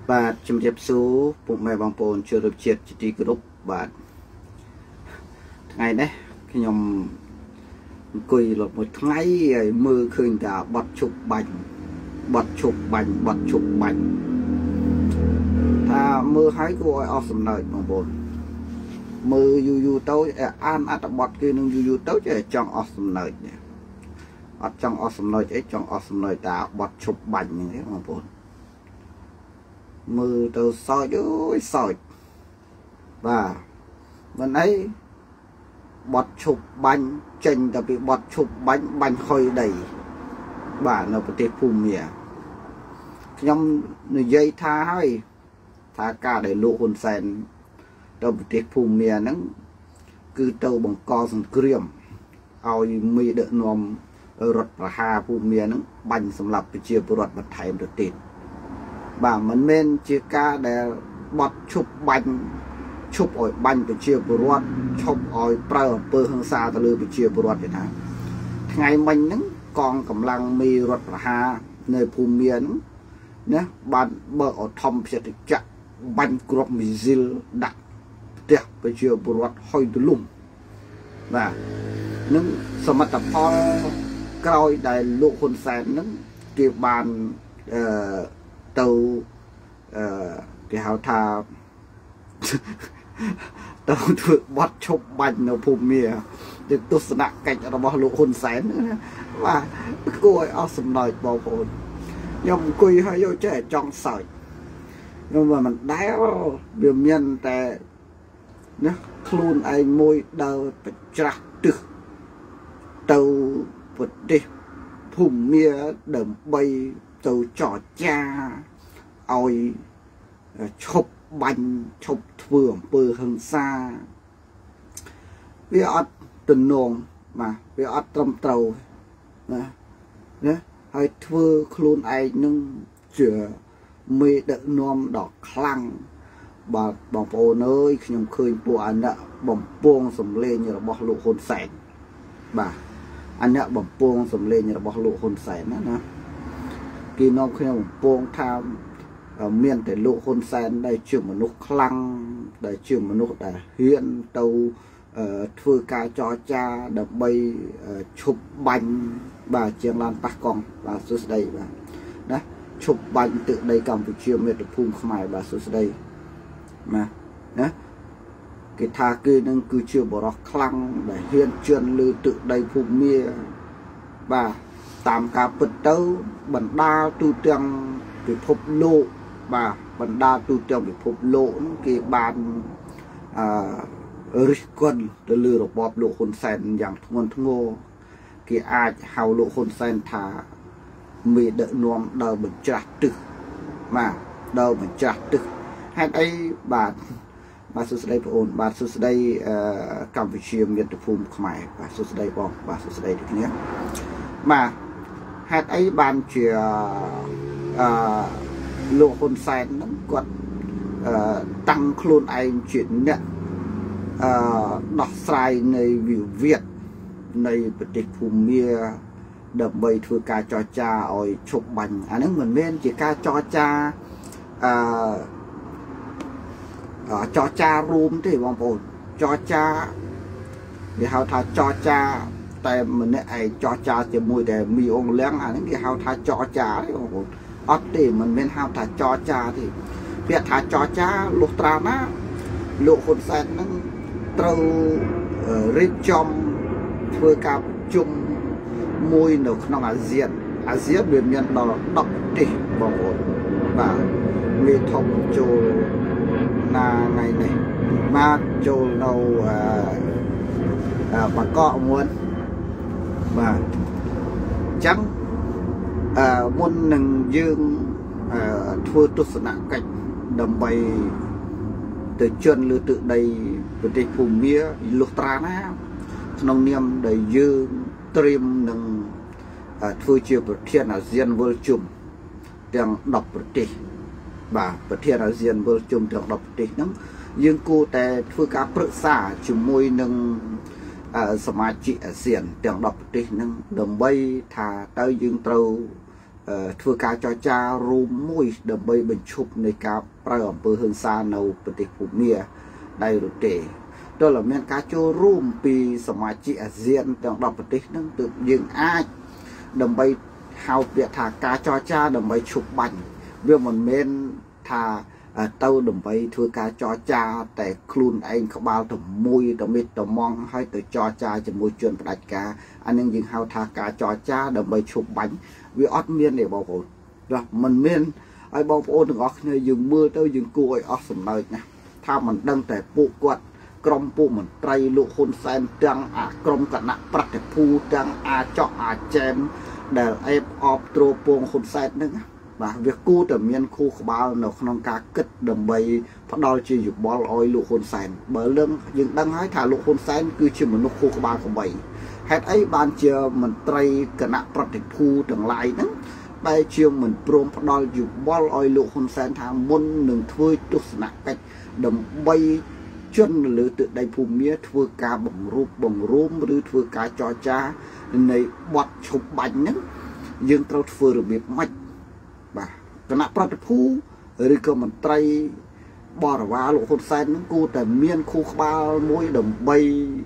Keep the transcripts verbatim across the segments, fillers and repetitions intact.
បាទជំរាបសួរពុកម៉ែបងប្អូនជនរួមជាតិជាទីគោរពបាទថ្ងៃនេះខ្ញុំអង្គុយលត់មួយថ្ងៃហើយមើលឃើញតែបត់ឈប់បាញ់បត់ឈប់បាញ់បត់ឈប់បាញ់ថាមើលហើយគួរឲ្យអស់សំណើចបងប្អូនមើលយូរយូរទៅអានអត្ថបទគឺនឹងយូរយូរទៅចេះចង់អស់សំណើចអត់ចង់អស់សំណើចអីចង់អស់សំណើចតែបត់ឈប់បាញ់ហ្នឹងទេបងប្អូនមើលទៅសោចអើយសោចបាទមិនអីបត់ឈប់បាញ់ចេញតែពីបត់ឈប់បាញ់បាញ់ហុយដីបាទនៅប្រទេសភូមាខ្ញុំនិយាយថាហើយថាការដែលលោកហ៊ុនសែនទៅប្រទេសភូមាហ្នឹងគឺទៅបង្កសង្គ្រាមឲ្យមេដឹកនាំរដ្ឋប្រហារភូមាហ្នឹងបាញ់សម្លាប់ប្រជាពលរដ្ឋបន្ថែមទៅទៀតបាទមិនមែនជាការដែលបត់ឈប់បាញ់ឈប់ឲ្យបាញ់ប្រជាពលរដ្ឋឈប់ឲ្យប្រើអំពើហិង្សាទៅលើប្រជាពលរដ្ឋទេថាថ្ងៃមិញហ្នឹងកងកម្លាំងមេរដ្ឋប្រហារនៅភូមាហ្នឹងណាបានបើកអធម្មផ្សិតចក្របាញ់គ្រាប់មីស៊ីលដាក់ផ្ទះប្រជាពលរដ្ឋហុយទលំបាទនឹងសមិទ្ធផលក្រោយដែលលោកហ៊ុនសែនហ្នឹងគេបានអឺទៅអឺគេហៅថាទៅធ្វើបត់ឈប់បាញ់នៅភូមាទៅទស្សនកិច្ចរបស់លោកហ៊ុនសែនណាបាទគួរឲ្យអស់សំណើចបងប្អូនខ្ញុំអង្គុយហើយយកចេះចង់សើចខ្ញុំមិនដែលវាមានតែណាខ្លួនឯងមួយដើរបច្រាស់ទឹះទៅប្រទេសភូមាដើម្បីទៅចរចាឲ្យឈប់បាញ់ឈប់ធ្វើអំពើហិង្សាវាអត់ទំនងបាទវាអត់ត្រឹមត្រូវណាណាហើយធ្វើខ្លួនឯងនឹងជាមេដឹកនាំដ៏ខ្លាំងបាទបងប្អូនអើយខ្ញុំឃើញពួកអនុបំពងសំលេងរបស់លោកហ៊ុនសែនបាទអនុបំពងសំលេងរបស់លោកហ៊ុនសែនណាណាគេនាំខ្ញុំបំពងថាមានតែលោកហ៊ុនសែនដែលជាមនុស្សខ្លាំងដែលជាមនុស្សដែលហ៊ានទៅធ្វើការចរចាដើម្បីឈប់បាញ់បាទជាងឡានប៉ះកង់បាទសួស្ដីបាទណាឈប់បាញ់ទឹកដីកម្ពុជាមាតុភូមិខ្មែរបាទសួស្ដីណាណាគេថាគេនឹងគឺជាបរិសុទ្ធខ្លាំងដែលហ៊ានជឿនលើទឹកដីភូមាបាទតាមការពិតទៅបណ្ដាលទូទាំងពិភពលោកបាទបណ្ដាទូទាំងពិភពលោកគេបានអឺរិះគន់ទៅលើរបបលោកហ៊ុនសែនយ៉ាងធ្ងន់ធ្ងរគេអាចហៅលោកហ៊ុនសែនថាមេដឹកនាំដើរបញ្ច្រាស់ទឹកបាទដើរបញ្ច្រាស់ទឹកហេតុអីបាទបាទសួស្ដីបងប្អូនបាទសួស្ដីអឺកម្ពុជាមាតុភូមិខ្មែរបាទសួស្ដីបងបាទសួស្ដីទាំងគ្នាបាទហេតុអីបានជាអឺលោកហ៊ុនសែនហ្នឹងគាត់អឺតាំងខ្លួនឯងជាអ្នកអឺដោះស្រាយនៃវិវាទនៃប្រទេសភូមាដើម្បីធ្វើការចរចាឲ្យឈប់បាញ់អាហ្នឹងមិនមែនជាការចរចាអឺចរចារួមទេបងប្អូនចរចាគេហៅថាចរចាតែម្នាក់ឯងចរចាជាមួយតែមីអងលៀងអាហ្នឹងគេហៅថាចរចាទេបងប្អូនអត់ទេមិនមែនហៅថាចរចាទេពាក្យថាចរចាលុះត្រាណាលោកហ៊ុនសែនហ្នឹងត្រូវរៀបចំធ្វើការប្រជុំមួយនៅក្នុងអាស៊ានអាស៊ានវាមានដល់ដប់ប្រទេសបងប្អូនបាទមេធំចូលណាថ្ងៃនេះមកចូលនៅអឺបាកកមួនបាទអញ្ចឹងអឺមុននឹងយើងអឺធ្វើទស្សនកិច្ចដើម្បីទៅជន់លើទឹកដីប្រទេសភូមាលុះត្រាណាក្នុងនាមដែលយើងត្រៀមនឹងធ្វើជាប្រធានអាស៊ានវិលជុំទាំងដប់ប្រទេសបាទប្រធានអាស៊ានវិលជុំទាំងដប់ប្រទេសហ្នឹងយើងគួរតែធ្វើការប្រឹក្សាជាមួយនឹងសមាជិកអាស៊ានទាំងដប់ប្រទេសហ្នឹងដើម្បីថាតើយើងត្រូវធ្វើការចរចារួមមួយដើម្បីបញ្ឈប់នៃការប្រើអំពើហិង្សានៅប្រទេសភូមាដែលរទេដល់មានការចូលរួមពីសមាជិកអាស៊ានទាំងដប់ប្រទេសហ្នឹងទើបយើងអាចដើម្បីហៅពាក្យថាការចរចាដើម្បីឈប់បាញ់វាមិនមែនថាទៅដើម្បីធ្វើការចរចាតែខ្លួនឯងក្បាលទៅមួយទៅមិត្តទៅមងហើយទៅចរចាជាមួយជនផ្ដាច់ការអានឹងយើងហៅថាការចរចាដើម្បីឈប់បាញ់វាអត់មានទេបងប្អូនចាមិនមានហើយបងប្អូនទាំងអស់គ្នាយើងមើលទៅយើងគួរឲ្យអស់សំណើចណាថាមិនដឹងតែពួកគាត់ក្រុមពួកមន្ត្រីលោកហ៊ុនសែនទាំងអាក្រុមគណៈប្រតិភូទាំងអាចកអាចែមដែលអេបអបទ្រពងហ៊ុនសែនហ្នឹងបាទវាគូតែមានគូក្បាលនៅក្នុងការគិតដើម្បីផ្ដល់ជាយោបល់ឲ្យលោកហ៊ុនសែនបើរឿងយើងដឹងហើយថាលោកហ៊ុនសែនគឺជាមនុស្សគូក្បាលក្បីហេតុអីបានជាមន្ត្រីគណៈប្រតិភូទាំងឡាយហ្នឹងដែលជាមិនព្រមផ្ដល់យោបល់ឲ្យលោកហ៊ុនសែនថាមុននឹងធ្វើទស្សនកិច្ចដើម្បីជននៅលើទឹកដីភូមាធ្វើការបង្រួបបង្រួមឬធ្វើការចរចានៃបទឈប់បាញ់ហ្នឹងយើងត្រូវធ្វើរបៀបម៉េចបាទគណៈប្រតិភូឬក៏មន្ត្រីបរិវារលោកហ៊ុនសែនហ្នឹងគួរតែមានគូក្បាលមួយដើម្បី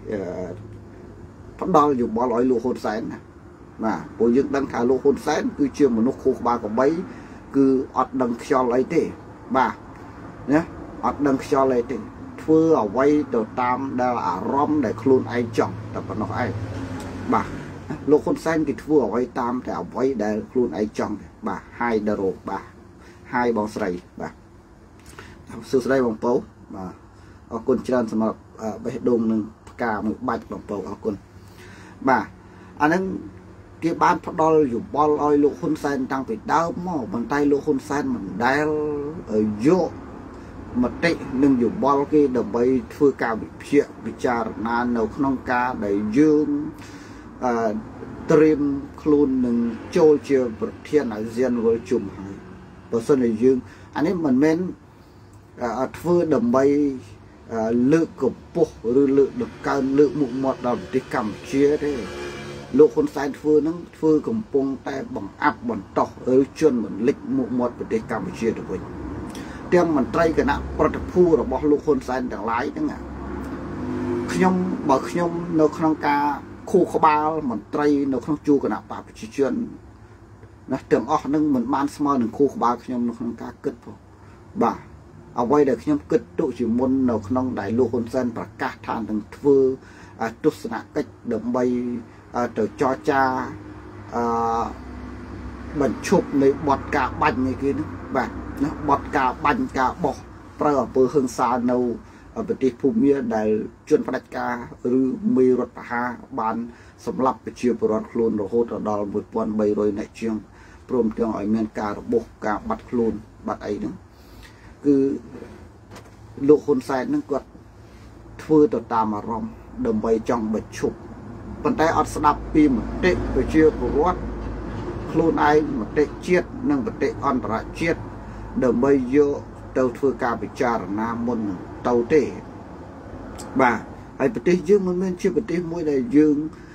ផ្ដល់យោបល់ឲ្យលោកហ៊ុនសែនណាបាទព្រោះយើងដឹងថាលោកហ៊ុនសែនគឺជាមនុស្សគូក្បាលក្បីគឺអត់ដឹងខ្យល់អីទេបាទណាអត់ដឹងខ្យល់អីទេធ្វើអ្វីទៅតាមដែលអារម្មណ៍ដែលខ្លួនឯងចង់តែប៉ុណ្ណោះឯងបាទលោកហ៊ុនសែនគេធ្វើអ្វីតាមតែអ្វីដែលខ្លួនឯងចង់បាទហាយដារ៉ូបាទហាយបងស្រីបាទសួស្តីបងប្អូនបាទអរគុណច្រើនសម្រាប់បេះដូងនឹងផ្កាមួយបាច់បងប្អូនអរគុណបាទអាហ្នឹងគេបានផ្ដល់យោបល់ឲ្យលោកហ៊ុនសែនតាំងពីដើមមកប៉ុន្តែលោកហ៊ុនសែនមិនដែលយកមតិនិងយោបល់គេដើម្បីធ្វើការវិភាគពិចារណានៅក្នុងការដែលយើងអឺត្រៀមខ្លួននឹងចូលជាប្រធានអាស៊ានវិលជុំហើយបើសិនជាយើងអានេះមិនមែនធ្វើដើម្បីលើកកម្ពស់ឬលើកដង្កើងលើកមុខមាត់ដល់ប្រទេសកម្ពុជាទេលោកហ៊ុនសែនធ្វើហ្នឹងធ្វើកំពុងតែបង្អាប់បន្តោសឬជន់បន្លិចមុខមាត់ប្រទេសកម្ពុជាទៅវិញទាំងមន្ត្រីគណៈប្រតិភូរបស់លោកហ៊ុនសែនទាំងឡាយហ្នឹងខ្ញុំបើខ្ញុំនៅក្នុងការខួរក្បាលមន្ត្រីនៅក្នុងជួរគណៈបកប្រជាជនណាទាំងអស់នឹងមិនបានស្មើនឹងខួរក្បាលខ្ញុំនៅក្នុងការគិតផងបាទអ្វីដែលខ្ញុំគិតទុកជាមុននៅក្នុងដែលលោកហ៊ុនសែនប្រកាសថានឹងធ្វើទស្សនកិច្ចដើម្បីទៅចរចាអឺបញ្ឈប់នៃបទការបាញ់នេះគេហ្នឹងបាទណាបទការបាញ់ការបោះប្រើអំពើហិង្សានៅប្រទេសភូមាដែលជនផ្ដាច់ការឬមេរដ្ឋបហាបានសម្លាប់ប្រជាពលរដ្ឋខ្លួនរហូតដល់មួយពាន់បីរយនាក់ជាងព្រមទាំងឲ្យមានការរបួសការបាត់ខ្លួនបាត់អីហ្នឹងគឺលោកហ៊ុនសែនហ្នឹងគាត់ធ្វើទៅតាមអារម្មណ៍ដើម្បីចង់បញ្ឈប់ប៉ុន្តែអត់ស្ដាប់ពីមតិប្រជាពលរដ្ឋខ្លួនឯងមតិជាតិនិងមតិអន្តរជាតិដើម្បីយកទៅធ្វើការពិចារណាមុនទៅទេបាទហើយប្រទេសយើងមិនមែនជាប្រទេសមួយដែលយើង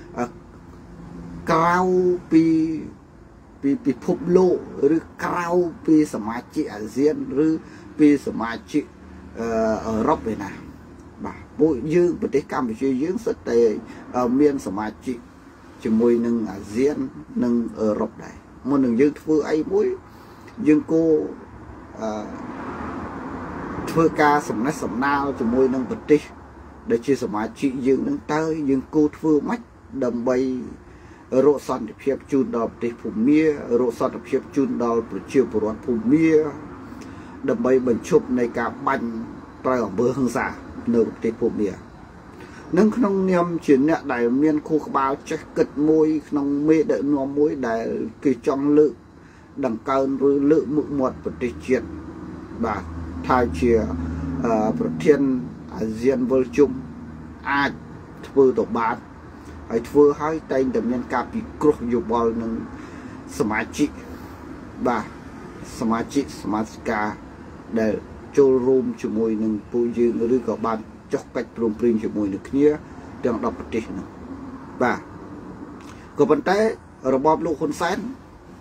ក្រៅពីពីពិភពលោកឬក្រៅពីសមាជិកអាស៊ានឬពីសមាជិកអឺអឺរ៉ុបឯណាបាទពួកយើងប្រទេសកម្ពុជាយើងសិតតែមានសមាជិកជាមួយនឹងអាស៊ាននិងអឺរ៉ុបដែរមុននឹងយើងធ្វើអីមួយយើងគោអឺធ្វើការសំណេះសំណាលជាមួយនឹងប្រទេសដែលជាសមាជិកយើងនឹងតើយើងគោធ្វើម៉េចដើម្បីរកសន្តិភាពជូនដល់ប្រទេសភូមារកសន្តិភាពជូនដល់ប្រជាពលរដ្ឋភូមាដើម្បីបញ្ឈប់នៃការបាញ់ប្រើអំពើហិង្សានៅប្រទេសភូមានឹងក្នុងនាមជាអ្នកដែលមានខួរក្បាលចេះគិតមួយក្នុងមេដឹកនាំមួយដែលគេចង់លើកដង្កើងឬលើកមុខមាត់ប្រទេសជាតិបាទថាជាប្រធានអាស៊ានវិលជុំអាចធ្វើទៅបានហើយធ្វើឲ្យតែងតែមានការពិគ្រោះយោបល់នឹងសមាជិកបាទសមាជិកសមាជិកាដែលចូលរួមជាមួយនឹងពួកយើងឬក៏បានចុះកិច្ចព្រមព្រៀងជាមួយនឹងគ្នាទាំងដប់ប្រទេសហ្នឹងបាទក៏ប៉ុន្តែរបបលោកហ៊ុនសែន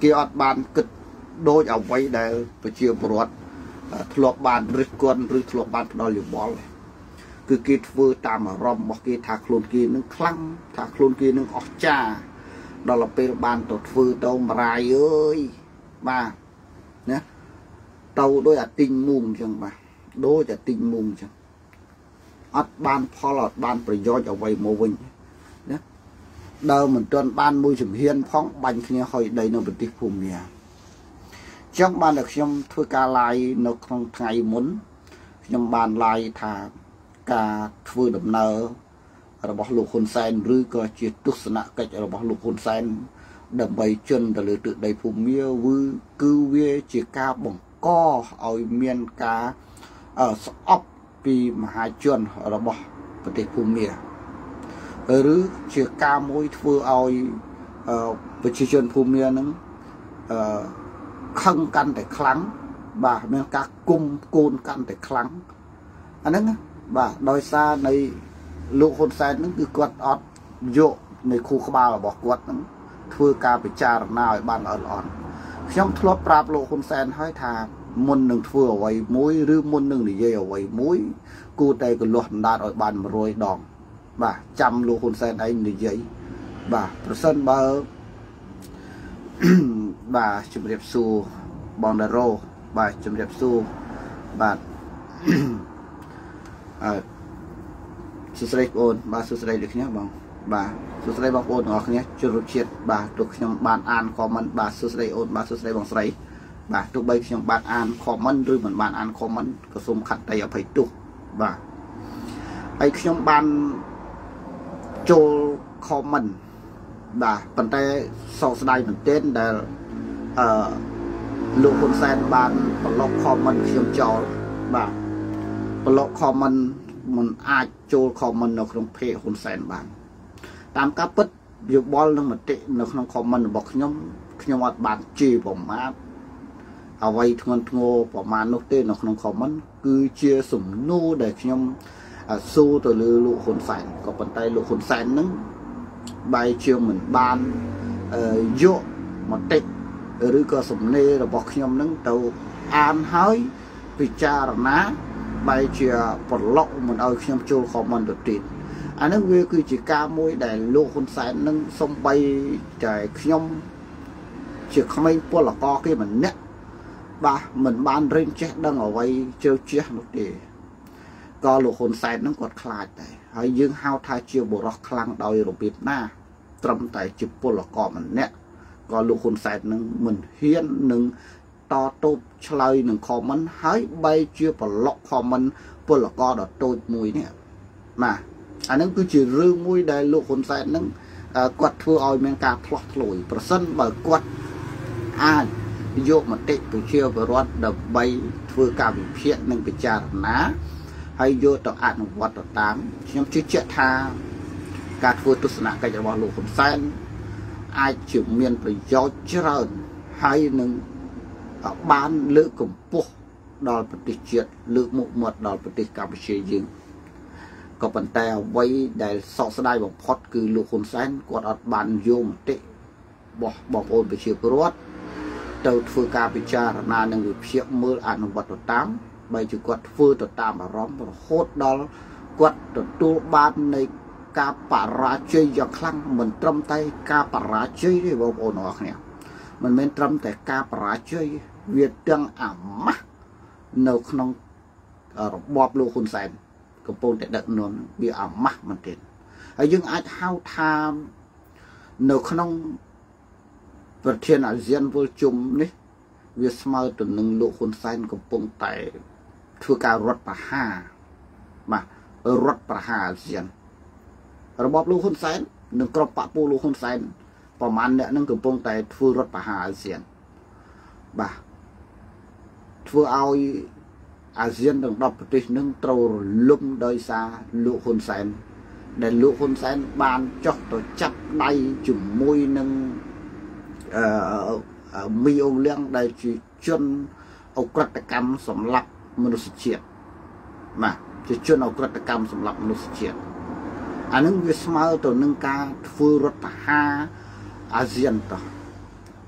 គេអត់បានគិតដូចអ្វីដែលប្រជាពលរដ្ឋធ្លាប់បានរិះគន់ឬធ្លាប់បានផ្ដល់យោបល់គឺគេធ្វើតាមអារម្មណ៍របស់គេថាខ្លួនគេនឹងខ្លាំងថាខ្លួនគេនឹងអស្ចារ្យដល់ពេលបានទៅធ្វើទៅមរាយអើយបាទណាទៅដោយអាទិញមុំអញ្ចឹងបាទដូចអាទិញមុំអញ្ចឹងអត់បានផលអត់បានប្រយោជន៍អ្វីមកវិញណាដើមមិនទាន់បានមួយជំហានផងបាញ់គ្នាហុយដីនៅប្រទេសភូមាចឹងបានតែខ្ញុំធ្វើការ live នៅក្នុងថ្ងៃមុនខ្ញុំបាន live ថាការធ្វើដំណើររបស់លោកហ៊ុនសែនឬក៏ជាទស្សនកិច្ចរបស់លោកហ៊ុនសែនដើម្បីជន់ទៅលើទឹកដីភូមាគឺគឺវាជាការបង្កឲ្យមានការស្អប់ពីមហាជនរបស់ប្រទេសភូមាឬជាការមួយធ្វើឲ្យប្រជាជនភូមានឹងអឺខឹងកាន់តែខ្លាំងបាទមានការគុំគូនកាន់តែខ្លាំងអាហ្នឹងបាទដោយសារនៃលោកហ៊ុនសែនហ្នឹងគឺគាត់អត់យកនៃខួរក្បាលរបស់គាត់ហ្នឹងធ្វើការពិចារណាឲ្យបានល្អល្អខ្ញុំធ្លាប់ប្រាប់លោកហ៊ុនសែនហើយថាមុននឹងធ្វើអ្វីមួយឬមុននឹងនិយាយអ្វីមួយគួរតែកលាស់ដណ្ដាតឲ្យបានមួយរយដងបាទចាំលោកហ៊ុនសែនឯងនិយាយបាទប្រសិនបើបាទជំរាបសួរបងដារ៉ូបាទជំរាបសួរបាទអឺសួស្តីបងប្អូនបាទសួស្តីដូចគ្នាបងបាទសួស្តីបងប្អូនទាំងអស់គ្នាជម្រាបជាតិបាទទោះខ្ញុំបានអាន comment បាទសួស្តីអូនបាទសួស្តីបងស្រីបាទទោះបីខ្ញុំបានអាន comment ឬមិនបានអាន comment ក៏សូមខន្តីអភ័យទោសបាទហើយខ្ញុំបានចូល comment បាទប៉ុន្តែសោកស្ដាយមែនទែនដែលអឺលោកហ៊ុនសែនបានប្លុក comment ខ្ញុំចោលបាទប្លុក comment មិនអាចចូល comment នៅក្នុង page ហ៊ុនសែនបានតាមការពិតយោបល់និងមតិនៅក្នុង comment របស់ខ្ញុំខ្ញុំអត់បានជេរប្រមាថអ្វីធ្ងន់ធ្ងរប្រមាណនោះទេនៅក្នុង comment គឺជាសំណួរដែលខ្ញុំសួរទៅលើលោកហ៊ុនសែនក៏ប៉ុន្តែលោកហ៊ុនសែននឹងបែរជាមិនបានយកមតិឬក៏សំណេររបស់ខ្ញុំនឹងទៅអានហើយពិចារណាបែរជាប្រឡុកមិនឲ្យខ្ញុំចូល comment ទៅទៀតអានឹងវាគឺជាការមួយដែលលោកហ៊ុនសែននឹងសំបីតែខ្ញុំជាក្មេងពលករគេម្នាក់បាទមិនបានរៀនចេះដឹងអ្វីជ្រៅជ្រះនោះទេក៏លោកហ៊ុនសែននឹងគាត់ខ្លាចដែរហើយយើងហៅថាជាបុរសខ្លាំងដោយរបៀបណាត្រឹមតែជាពលករម្នាក់ក៏លោកហ៊ុនសែននឹងមិនហ៊ាននឹងតតូបឆ្លើយនឹង comment ហើយបែរជាប្រឡុក comment ពលករដ៏តូចមួយនេះបាទអានឹងគឺជារឿងមួយដែលលោកហ៊ុនសែននឹងគាត់ធ្វើឲ្យមានការផ្លោះធ្លួយប្រសិនបើគាត់អាចយកមតិប្រជាពលរដ្ឋដើម្បីធ្វើការវិភាគនិងពិចារណាហើយយកទៅអនុវត្តទៅតាមខ្ញុំជឿជាក់ថាការធ្វើទស្សនកិច្ចរបស់លោកហ៊ុនសែនអាចជាមានប្រយោជន៍ច្រើនហើយនឹងបានលើកកម្ពស់ដល់ប្រទេសជាតិលើកមុខមាត់ដល់ប្រទេសកម្ពុជាយើងក៏ប៉ុន្តែអ្វីដែលសោកស្ដាយបំផុតគឺលោកហ៊ុនសែនគាត់អត់បានយកមតិរបស់បងប្អូនប្រជាពលរដ្ឋទៅធ្វើការពិចារណានិងវិភាគមើលអនុវត្តទៅតាមបែរជាគាត់ធ្វើទៅតាមអារម្មណ៍រហូតដល់គាត់ទទួលបាននៃការបរាជ័យយ៉ាងខ្លាំងមិនត្រឹមតែការបរាជ័យទេបងប្អូនទាំងអស់គ្នាមិនមែនត្រឹមតែការបរាជ័យវាទាំងអាម៉ាស់នៅក្នុងរបបលោកហ៊ុនសែនកំពុងតែដឹកនាំវាអាម៉ាស់មែនទេហើយយើងអាចហៅថានៅក្នុងប្រធានអាស៊ានវិលជុំនេះវាស្មើទៅនឹងលោកហ៊ុនសែនកំពុងតែធ្វើការរដ្ឋប្រហារបាទរដ្ឋប្រហារអាស៊ានរបបលោកហ៊ុនសែននិងក្រុមបពុលោកហ៊ុនសែនប្រមាណអ្នកនឹងកំពុងតែធ្វើរដ្ឋប្រហារអាស៊ានបាទធ្វើឲ្យអាស៊ានទាំងដប់ប្រទេសនឹងត្រូវរលំដោយសារលោកហ៊ុនសែនដែលលោកហ៊ុនសែនបានចុះទៅចាប់ដៃជាមួយនឹងអឺមីអូលៀងដែលជាជនអក្រិតកម្មសម្លាប់មនុស្សជាតិបាទជាជនអក្រិតកម្មសម្លាប់មនុស្សជាតិអានឹងវាស្មើទៅនឹងការធ្វើរដ្ឋប្រហារអាស៊ានតោះ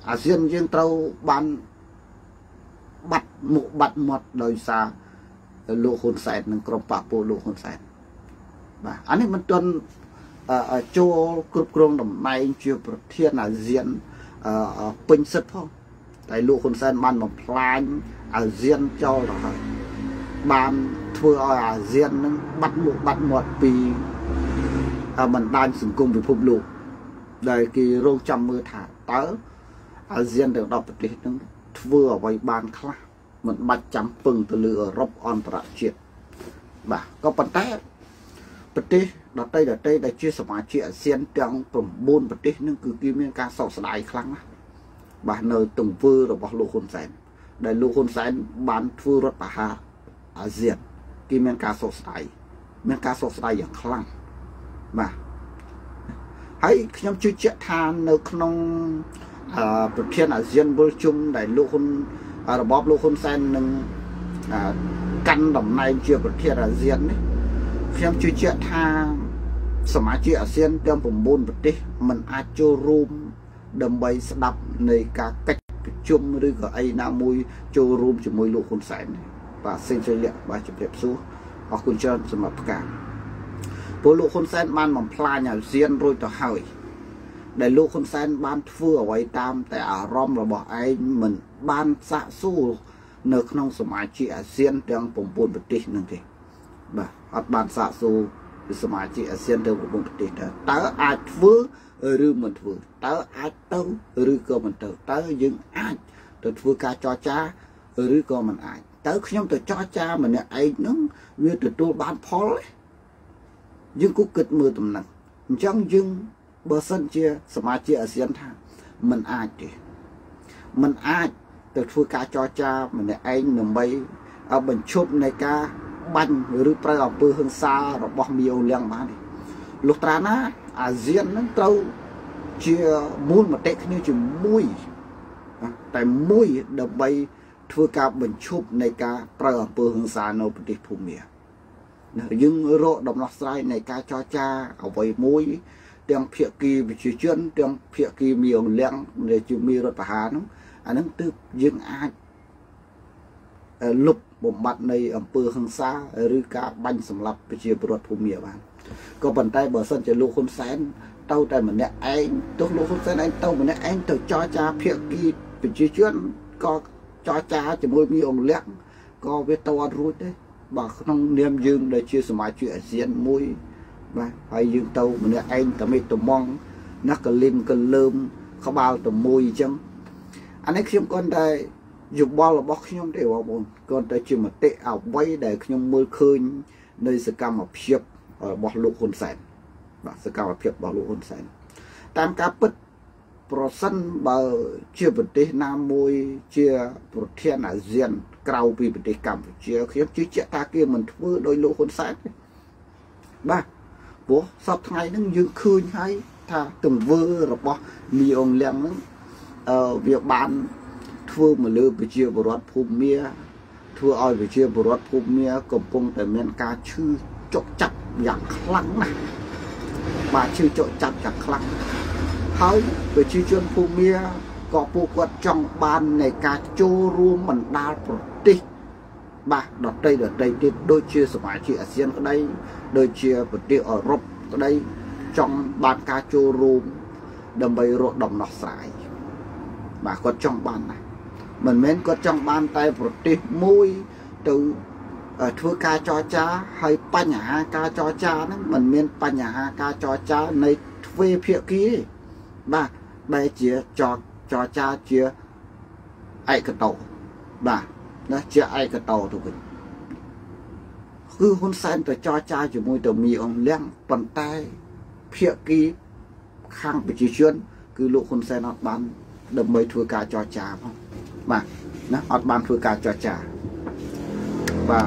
អាស៊ានយើងត្រូវបានបាត់មុខបាត់មាត់ដោយសារលោកហ៊ុនសែននិងក្រុមបកពលលោកហ៊ុនសែនបាទអានេះមិនទាន់ចូលគ្រប់គ្រងតំណែងជាប្រធានអាស៊ានពេញសិទ្ធផងតែលោកហ៊ុនសែនបានបំផ្លាញអាស៊ានចោលទៅហើយបានធ្វើឲ្យអាស៊ាននឹងបាត់មុខបាត់មាត់ពីបណ្ដាញសង្គមពិភពលោកដែលគេរងចាំមើលថាតើអាស៊ានទាំងដប់ប្រទេសនឹងធ្វើអ្វីបានខ្លះមិនបាច់ចាំពឹងទៅលើអឺរ៉ុបអន្តរជាតិបាទក៏ប៉ុន្តែប្រទេសដទៃដទៃដែលជាសមាជិកអាស៊ានទាំង៩ប្រទេសនឹងគឺគេមានការសោកស្ដាយខ្លាំងណាស់បាទនៅទង្វើរបស់លោកហ៊ុនសែនដែលលោកហ៊ុនសែនបានធ្វើរដ្ឋប្រហារអាស៊ានគេមានការសោកស្ដាយមានការសោកស្ដាយយ៉ាងខ្លាំងបាទហើយខ្ញុំជឿជាក់ថានៅក្នុងប្រធានអាស៊ានវិលជុំដែលលោកហ៊ុនរបបលោកហ៊ុនសែននឹងកាន់តំណែងជាប្រធានអាស៊ាននេះខ្ញុំជឿជាក់ថាសមាជិកអាស៊ានទាំង៩ប្រទេសមិនអាចចូលរួមដើម្បីស្ដាប់នៃការកិច្ចប្រជុំឬក៏អីណាមួយចូលរួមជាមួយលោកហ៊ុនសែនបាទសេងជ័យលក្ខបាទជម្រាបសួរអរគុណច្រើនសម្រាប់ផ្កាពលលោកហ៊ុនសែនបានបំផ្លាញអាស៊ានរួចទៅហើយដែលលោកហ៊ុនសែនបានធ្វើអ្វីតាមតែអារម្មណ៍របស់ឯងមិនបានសាកសួរនៅក្នុងសមាជិកអាស៊ានទាំង៩ប្រទេសនឹងទេបាទអត់បានសាកសួរពីសមាជិកអាស៊ានទាំង៩ប្រទេសតើតើអាចធ្វើឬមិនធ្វើតើអាចទៅឬក៏មិនទៅតើយើងអាចទៅធ្វើការចរចាឬក៏មិនអាចតើខ្ញុំទៅចរចាម្នាក់ឯងហ្នឹងវាទទួលបានផលយើងគូគិតមើលដំណឹងអញ្ចឹងយើងបើសិនជាសមាជិកអាស៊ានថាមិនអាចទេមិនអាចទៅធ្វើការចរចាម្នាក់ឯងដើម្បីបញ្ឈប់នៃការបាញ់ឬប្រើអំពើហិង្សារបស់មីអូលៀងបានទេលុះត្រាណាអាស៊ាននឹងត្រូវជាមូលមតិគ្នាជាមួយតែមួយដើម្បីធ្វើការបញ្ឈប់នៃការប្រើអំពើហិង្សានៅប្រទេសភូមាយើងរកដំណោះស្រាយនៃការចរចាអ្វីមួយទាំងភាគីប្រជាជនទាំងភាគីមីអូលៀងដែលជាមីរដ្ឋប្រហារនោះអានឹងទើបយើងអាចលុបបំបត្តិនៃអំពើហិង្សាឬការបាញ់សម្លាប់ប្រជាពលរដ្ឋភូមាបានក៏ប៉ុន្តែបើសិនជាលោកហ៊ុនសែនទៅតែម្នាក់ឯងទោះលោកហ៊ុនសែនឯងទៅម្នាក់ឯងទៅចរចាភាគីប្រជាជនក៏ចរចាជាមួយមីអូលៀងក៏វាទៅអត់រួចទេបាទក្នុងនាមយើងដែលជាសមាជិកអាស៊ានមួយបាទហើយយើងទៅម្នាក់ឯងតែមេត្មងណាកលឹមកលើមក្បាលតែមួយអញ្ចឹងអានេះខ្ញុំគាត់តែយោបល់របស់ខ្ញុំទេបងប្អូនគាត់តែជាមតិអ្វីដែលខ្ញុំមើលឃើញនៃសកម្មភាពរបស់លោកហ៊ុនសែនបាទសកម្មភាពរបស់លោកហ៊ុនសែនតាមការពិតប្រសិនបើជាប្រទេសណាមួយជាប្រធានអាស៊ានក្រៅពីប្រទេសកម្ពុជាខ្ញុំជឿជាក់ថាគេមិនធ្វើដោយលោកហ៊ុនសែនទេបាទព្រោះសពថ្ងៃហ្នឹងយើងឃើញហើយថាទង្វើរបស់មីអងលៀងហ្នឹងអឺវាបានធ្វើមកលើប្រជាពលរដ្ឋភូមាធ្វើឲ្យប្រជាពលរដ្ឋភូមាកំពុងតែមានការឈឺចុកចាប់យ៉ាងខ្លាំងណាស់បាទឈឺចុកចាប់យ៉ាងខ្លាំងហើយប្រជាជនភូមាក៏ពួកគាត់ចង់បាននៃការចូលរួមបណ្ដាលប្រទេសបាទដទៃដទៃទៀតដូចជាសមាជិកអាស៊ានក្តីដូចជាប្រទេសអឺរ៉ុបក្តីចង់បានការចូលរួមដើម្បីរកដំណោះស្រាយបាទគាត់ចង់បានណាមិនមែនគាត់ចង់បានតែប្រទេសមួយទៅធ្វើការចរចាហើយបញ្ហាការចរចាហ្នឹងមិនមានបញ្ហាការចរចានៃទ្វេភាគីទេបាទដែលជាចរចរចាជាឯកតោបាទណាជាឯកតោទៅវិញគឺហ៊ុនសែនទៅចរចាជាមួយទៅមីអងលៀងប៉ុន្តែភាគីខាងប្រជាជនគឺលោកហ៊ុនសែនអត់បានដើម្បីធ្វើការចរចាផងបាទណាអត់បានធ្វើការចរចាបាទ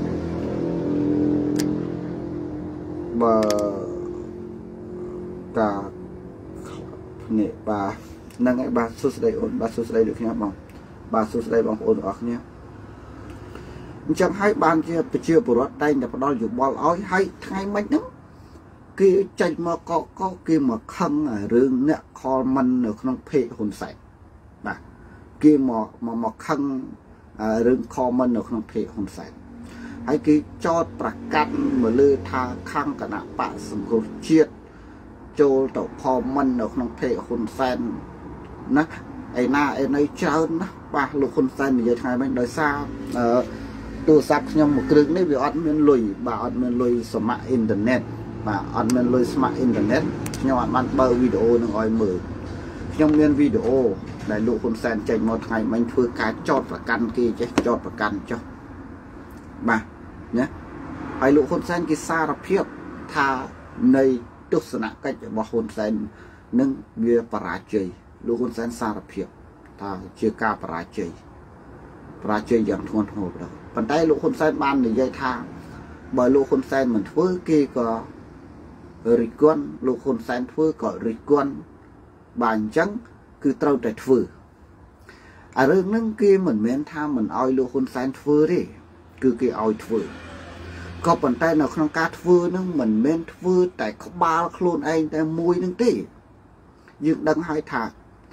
បើតានេះបាទហ្នឹងហើយបាទសួស្តីអូនបាទសួស្តីដូចគ្នាបងបាទសួស្តីបងប្អូនទាំងអស់គ្នាអញ្ចឹងហើយបានជាប្រជាពលរដ្ឋតែងតែផ្ដល់យោបល់ឲ្យហើយថ្ងៃមិញហ្នឹងគេចេញមកកកកគេមកខឹងរឿងអ្នកខលមិននៅក្នុងเพจហ៊ុនសែន kia mà mà mà khăn rừng comment ở trong thể hồn sạch hay cái choประกันmà lư tha khăn cả nạ bạ sừng cổ chiết cho tàu comment ở trong thể hồn sạch nè ai na ai nơi trơn ba lục hồn sạch bây giờ thay mình đời xaตัวซับยังmột kêu này vì anh mình lùi bà anh mình lùi smart internet và anh mình lùi smart internet nhưng mà bạn bơ video nó gọi mở trong miền video đại lục con sen chạy một ngày mình phơi cá chọt và căn kia chứ chọt và căn cho bà nhé hai lục con sen kia xa ra phiếp tha nơi tức là cách bỏ con sen nâng về para chơi lục con sen xa ra phiếp tha chưa ca para chơi para chơi dạng thôn hồ đâu phần tay lục con sen ban để dây thang bởi lục con sen mình phơi kia có rì quân lục con sen phơi có rì quân bàn trắng cứ trâu trạch phừ à rồi nâng kia mình miễn tham mình oi lục con sen phơi đi cứ kia oi phơi có bàn tay nào không cá phơi nâng mình miễn phơi tại có ba luôn anh tại mùi nâng tí nhưng đăng hai thạc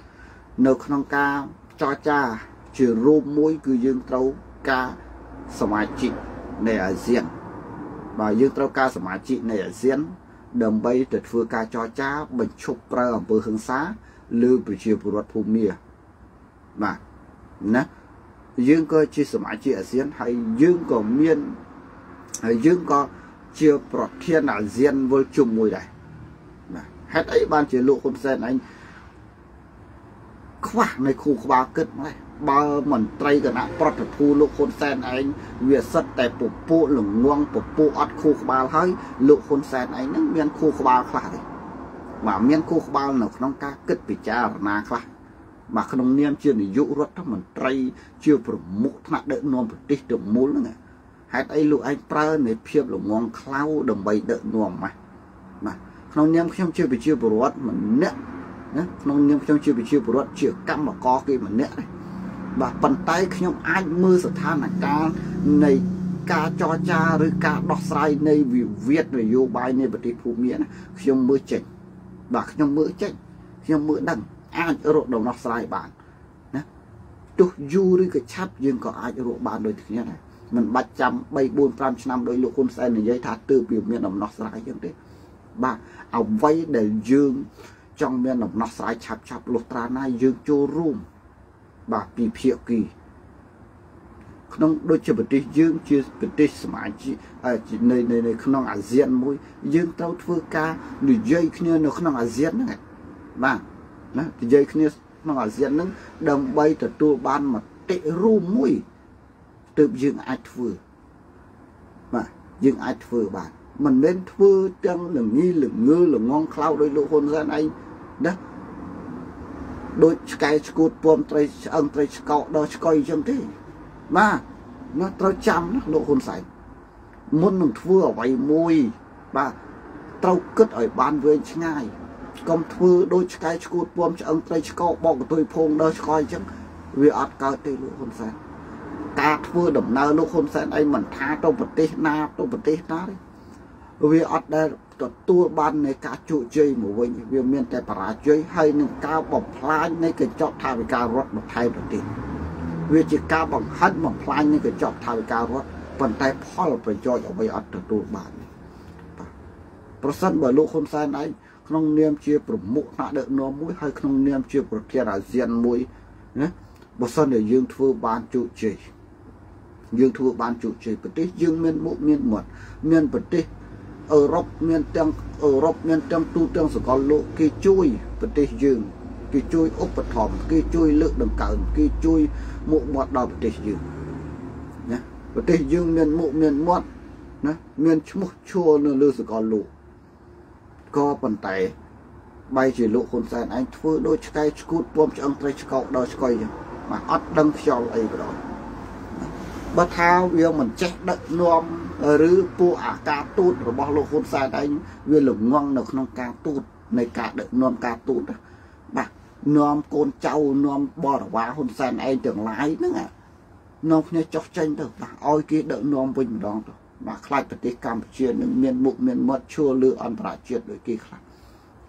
nào không cá cho cha trừ rôm mùi cứ dương trâu cáสมาชิกในอาเซียนบ่าយើងត្រូវការសមាជិកในអាស៊ានដើម្បីទៅធ្វើការចរចាបញ្ឈប់ប្រើអំពើហិង្សាលើប្រជាពលរដ្ឋភូមាបាទណាយើងក៏ជាសមាជិកអាស៊ានហើយយើងក៏មានហើយយើងក៏ជាប្រធានអាស៊ានវិលជុំមួយដែរបាទហេតុអីបានជាលោកហ៊ុនសែនអញខ្វះในគូក្បាលគិតមកបើមន្ត្រីគណៈប្រតិភូលោកហ៊ុនសែនឯងវាសិតតែពពួកលងងពពួកអត់ខួរក្បាលហើយលោកហ៊ុនសែនឯងហ្នឹងមានខួរក្បាលខ្លះទេបាទមានខួរក្បាលនៅក្នុងការគិតពិចារណាខ្លះបាទក្នុងនាមជានាយករដ្ឋមន្ត្រីជាប្រមុខថ្នាក់ដឹកនាំប្រទេសទាំងមូលហ្នឹងហេតុអីលោកឯងប្រើនៃភាពលងងខ្លៅដើម្បីដឹកនាំមកបាទក្នុងនាមខ្ញុំជាប្រជាពលរដ្ឋម្នាក់ណាក្នុងនាមខ្ញុំជាប្រជាពលរដ្ឋជាកម្មករគេម្នាក់ដែរបាទប៉ុន្តែខ្ញុំអាចមើលស្ថានភាពនៃការចរចាឬការដោះស្រាយនៃវិវាទនយោបាយនៃប្រទេសភូមាណាខ្ញុំមើលចេញបាទខ្ញុំមើលចេញខ្ញុំមើលដឹងអាចរកដំណោះស្រាយបានណាទោះយូរឬក៏ឆាប់យើងក៏អាចរកបានដូចគ្នាដែរមិនបាច់ចាំបី បួន 5ឆ្នាំដោយលោកហ៊ុនសែននិយាយថាទើបវាមានដំណោះស្រាយចឹងទេបាទអ្វីដែលយើងចង់មានដំណោះស្រាយឆាប់ឆាប់លុះត្រាណាយើងចូលរួមបាទពីភាគីក្នុងដូចជាប្រទេសយើងជាប្រទេសសមាជិកនៅនៅក្នុងអាស៊ានមួយយើងត្រូវធ្វើការនិយាយគ្នានៅក្នុងអាស៊ានហ្នឹងបាទណានិយាយគ្នាក្នុងអាស៊ានហ្នឹងដើម្បីទទួលបានមតិរួមមួយទើបយើងអាចធ្វើបាទយើងអាចធ្វើបានមិនមែនធ្វើទាំងល្ងីល្ងើល្ងងខ្លៅដោយលោកហ៊ុនសែនឯងណាដូចឆ្កែឆ្កួតពំត្រីឆ្អឹងត្រីឆ្កោដល់ឆ្កុយអញ្ចឹងទេបាទណាត្រូវចាំណាលោកហ៊ុនសែនមុននឹងធ្វើអ្វីមួយបាទត្រូវគិតឲ្យបានវែងឆ្ងាយកុំធ្វើដូចឆ្កែឆ្កួតពំឆ្អឹងត្រីឆ្កោបោកកន្ទុយភងដល់ឆ្កុយអញ្ចឹងវាអត់កើតទេលោកហ៊ុនសែនការធ្វើដំណើរលោកហ៊ុនសែនអីមិនថាទៅប្រទេសណាទៅប្រទេសណាទេវាអត់ដែលទទួលបាននៃការជោគជ័យមកវិញវាមានតែបរាជ័យហើយនឹងការបំផ្លាញនៃកញ្ចក់ថវិការដ្ឋបន្ថែមទៅទៀតវាជាការបង្ហិតបំផ្លាញនៃកញ្ចក់ថវិការដ្ឋប៉ុន្តែផលប្រយោជន៍អ្វីអត់ទទួលបានបាទប្រសិនបើលោកហ៊ុនសែនឯងក្នុងនាមជាប្រមុខថ្នាក់ដឹកនាំមួយហើយក្នុងនាមជាប្រធានអាស៊ានមួយណាបើសិនជាយើងធ្វើបានជោគជ័យយើងធ្វើបានជោគជ័យប្រទេសយើងមានមុខមានមាត់មានប្រទេសអឺរ៉ុបមានទាំងអឺរ៉ុបមានទាំងទូទាំងសកលលោកគេជួយប្រទេសយើងគេជួយឧបត្ថម្ភគេជួយលើកដង្កើងគេជួយមុខមាត់ដល់ប្រទេសយើងណាប្រទេសយើងមានមុខមានមាត់ណាមានឈ្មោះឈ្មោះនៅលើសកលលោកក៏ប៉ុន្តែបែរជាលោកហ៊ុនសែនឯងធ្វើដូចឆ្កែឆ្កួតពំឆ្អឹងត្រីឆ្កោកដល់ឆ្កុយចឹងបាទអត់ដឹងខ្យល់អីក៏ដោយបើថាវាមិនចេះដឹកនាំឬពួកអាការទូតរបស់លោកហ៊ុនសែនឯងវាល្ងងនៅក្នុងការទូតនៃការដឹកនាំការទូតបាទនាំកូនចៅនាំបរិវារហ៊ុនសែនឯងទាំងឡាយហ្នឹងនាំគ្នាចុះចេញទៅបាទឲ្យគេដឹកនាំវិញម្ដងទៅបាទខ្លាចប្រទេសកម្ពុជានឹងមានមុខមានមាត់ឈួរលើអន្តរជាតិដូចគេខ្លះ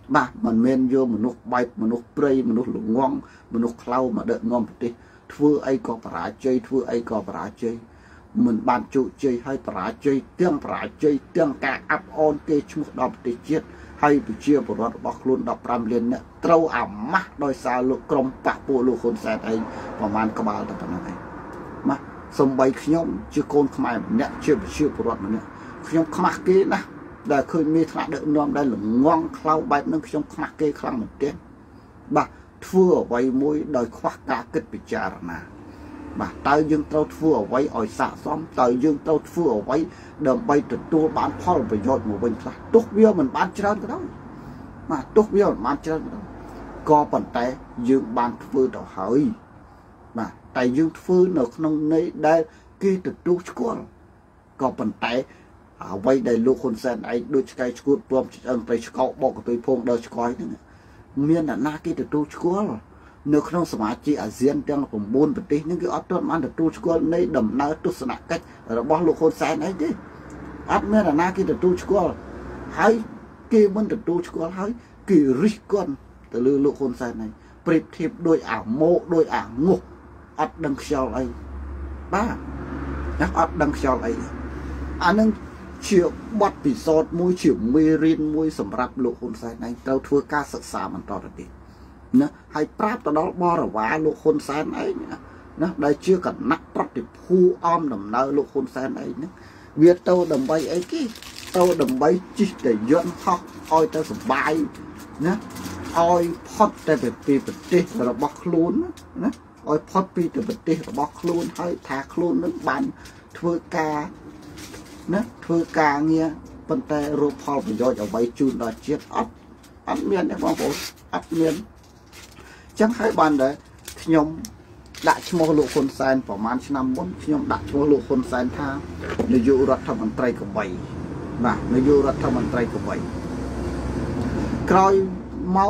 បាទមិនមែនយកមនុស្សបែបមនុស្សព្រៃមនុស្សល្ងងមនុស្សខ្លៅមកដឹកនាំប្រទេសធ្វើអីក៏បរាជ័យធ្វើអីក៏បរាជ័យមិនបានជោគជ័យហើយបរាជ័យទាំងបរាជ័យទាំងការអាប់អូនគេឈ្មោះដល់ប្រទេសជាតិហើយប្រជាពលរដ្ឋរបស់ខ្លួនដប់ប្រាំលានអ្នកត្រូវអាម៉ាស់ដោយសារលោកក្រុមបកពួកលោកហ៊ុនសែនឯងប្រហែលក្បាលតែប៉ុណ្្នឹងឯងបាទសំបីខ្ញុំជាកូនខ្មែរម្នាក់ជាប្រជាពលរដ្ឋម្នាក់ខ្ញុំខ្មាស់គេណាដែលឃើញមានថ្នាក់ដឹកនាំដែលល្ងងខ្លៅបែបហ្នឹងខ្ញុំខ្មាស់គេខ្លាំងមែនទែនបាទធ្វើអ្វីមួយដោយខ្វះការគិតពិចារណាបាទតើយើងត្រូវធ្វើអ្វីឲ្យស័ក្តិសមតើយើងត្រូវធ្វើអ្វីដើម្បីទទួលបានផលប្រយោជន៍មកវិញខ្លះទោះវាមិនបានច្រើនក៏ដោយបាទទោះវាមិនបានច្រើនក៏ដោយក៏ប៉ុន្តែយើងបានធ្វើទៅហើយបាទតែយើងធ្វើនៅក្នុងន័យដែលគេទទួលស្គាល់ក៏ប៉ុន្តែអ្វីដែលលោកហ៊ុនសែនឯងដូចឆ្កែឈួតព្រមឆ្អឹងត្រីឆ្កោបកកតុយភងដល់ឆ្កយហ្នឹងមានអ្នកណាគេទទួលស្គាល់នៅក្នុងសមាជិកអាស៊ានទាំង៩ប្រទេសហ្នឹងគឺអត់ទាន់បានទទួលស្គាល់នៃដំណើរទស្សនកិច្ចរបស់លោកហ៊ុនសែនអីទេអត់មានអ្នកណាគេទទួលស្គាល់ហើយគេមិនទទួលស្គាល់ហើយគេរិះគន់ទៅលើលោកហ៊ុនសែនហ្នឹងប្រៀបធៀបដោយអាម៉ូដោយអាងុះអត់ដឹងខ្យល់អីបាទអត់ដឹងខ្យល់អីអានឹងជាបទពិសោធន៍មួយជាមេរៀនមួយសម្រាប់លោកហ៊ុនសែនឯងត្រូវធ្វើការសិក្សាបន្តទៅទៀតណាហើយប្រាប់ទៅដល់បរិវារលោកហ៊ុនសែនឯងណាដែលជាគណៈប្រតិភូអមដំណើរលោកហ៊ុនសែនឯងហ្នឹងវាទៅដើម្បីអីគេទៅដើម្បីជិះតែយន្តហោះឲ្យទៅសុបាយណាឲ្យផុតតែពីប្រទេសរបស់ខ្លួនណាឲ្យផុតពីប្រទេសរបស់ខ្លួនហើយថាខ្លួននឹងបានធ្វើការណាធ្វើការងារប៉ុន្តែរកផលប្រយោជន៍អ្វីជូនដល់ជាតិអត់អត់មានទេបងប្អូនអត់មានចឹងហើយបានដែរខ្ញុំដាក់ឈ្មោះលោកហ៊ុនសែនប្រហែលឆ្នាំមុនខ្ញុំដាក់ឈ្មោះលោកហ៊ុនសែនថានាយករដ្ឋមន្ត្រីកបីបាទនាយករដ្ឋមន្ត្រីកបីក្រោយមក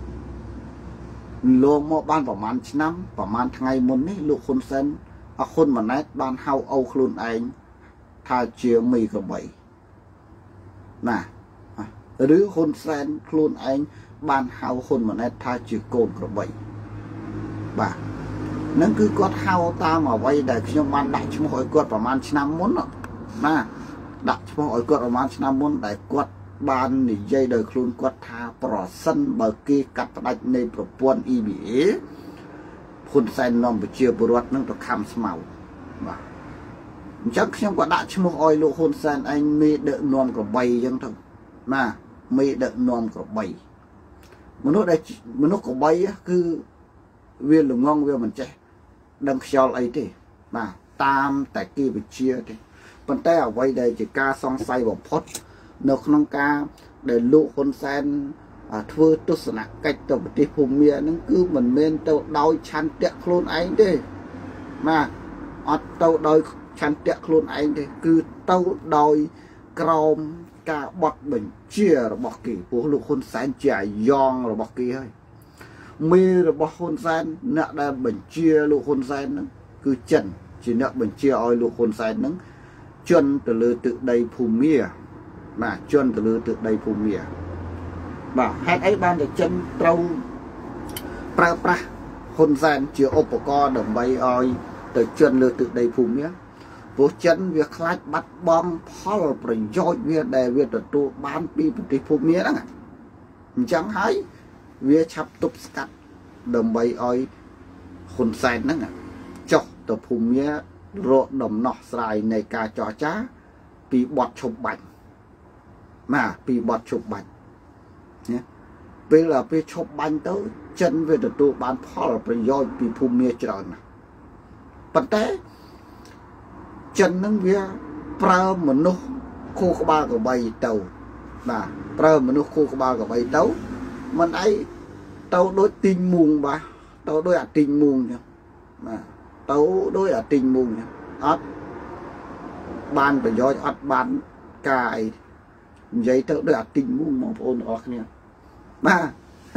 លោកមកបានប្រហែលឆ្នាំប្រហែលថ្ងៃមុននេះលោកហ៊ុនសែនអហ៊ុនម៉ាណែតបានហៅអូខ្លួនឯងថាជាមីក្របីណាឬហ៊ុនសែនខ្លួនឯងបានហៅហ៊ុនម៉ាណែតថាជាកូនក្របីបាទនឹងគឺគាត់ហៅតាមអ្វីដែលខ្ញុំបានដាក់ឈ្មោះឲ្យគាត់ប្រហែលឆ្នាំមុនណាដាក់ឈ្មោះឲ្យគាត់ប្រហែលឆ្នាំមុនដែលគាត់បាននិយាយដោយខ្លួនគាត់ថាប្រសិនបើគេកាត់ផ្ដាច់នៃប្រព័ន្ធ អ៊ី ប៊ី เอ ហ៊ុនសែននាំប្រជាពលរដ្ឋនឹងទៅខំស្មៅបាទអញ្ចឹងខ្ញុំក៏ដាក់ឈ្មោះឲ្យលោកហ៊ុនសែនឯងមេដឹកនាំក្របីអញ្ចឹងទៅណាមេដឹកនាំក្របីមនុស្សដែលមនុស្សក្របីគឺវាល្ងងវាមិនចេះដឹងខ្យល់អីទេបាទតាមតែគេវិជាទេប៉ុន្តែអ្វីដែលជាការសង្ស័យបំផុតនៅក្នុងការដែលលោកហ៊ុនសែនធ្វើទស្សនកិច្ចទៅប្រទេសភូមាហ្នឹងគឺមិនមែនទៅដោយឆន្ទៈខ្លួនឯងទេបាទអត់ទៅដោយឆន្ទៈខ្លួនឯងទេគឺទៅដោយក្រោមការបត់បញ្ជារបស់គេព្រោះលោកហ៊ុនសែនជាអាយ៉ងរបស់គេហើយមេរបស់ហ៊ុនសែនអ្នកដែលបញ្ជាលោកហ៊ុនសែនហ្នឹងគឺចិនជាអ្នកបញ្ជាឲ្យលោកហ៊ុនសែនហ្នឹងជន់ទៅលើទឹកដីភូមាបាទជន់ទៅលើទឹកដីភូមាបាទហេតុអីបានតែចិនត្រូវប្រើប្រាស់ហ៊ុនសែនជាឧបករណ៍ដើម្បីឲ្យទៅជន់លើទឹកដីភូមាព្រោះចិនវាខ្លាចបាត់បង់ផលប្រយោជន៍វាដែលវាទទួលបានពីប្រទេសភូមាហ្នឹងអញ្ចឹងហើយវាឆាប់ទប់ស្កាត់ដើម្បីឲ្យហ៊ុនសែនហ្នឹងចុះទៅភូមារកដំណោះស្រាយនៃការចរចាពីបទឈប់បាញ់ណាពីបទឈប់បាញ់ណាពេលពេលឈប់បាញ់ទៅចិនវាទទួលបានផលប្រយោជន៍ពីភូមាច្រើនណាស់ប៉ុន្តែចិននឹងវាប្រើមនុស្សខួរក្បាលក្របីទៅបាទប្រើមនុស្សខួរក្បាលក្របីទៅមិនអីទៅដូចទីងមួងបាទទៅដូចអាទីងមួងចឹងបាទទៅដូចអាទីងមួងចឹងអត់បានប្រយោជន៍អត់បានការអីនិយាយទៅដូចអាទីងមួងបងប្អូនទាំងអស់គ្នាបាទ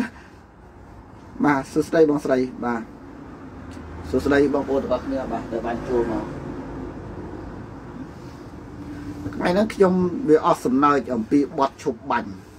បាទសួស្តីបងស្រីបាទសួស្តីបងប្អូនទាំងអស់គ្នាបាទដែលបានចូលមកថ្ងៃហ្នឹងខ្ញុំវាអស់សំណើចអំពីបទឈប់បាញ់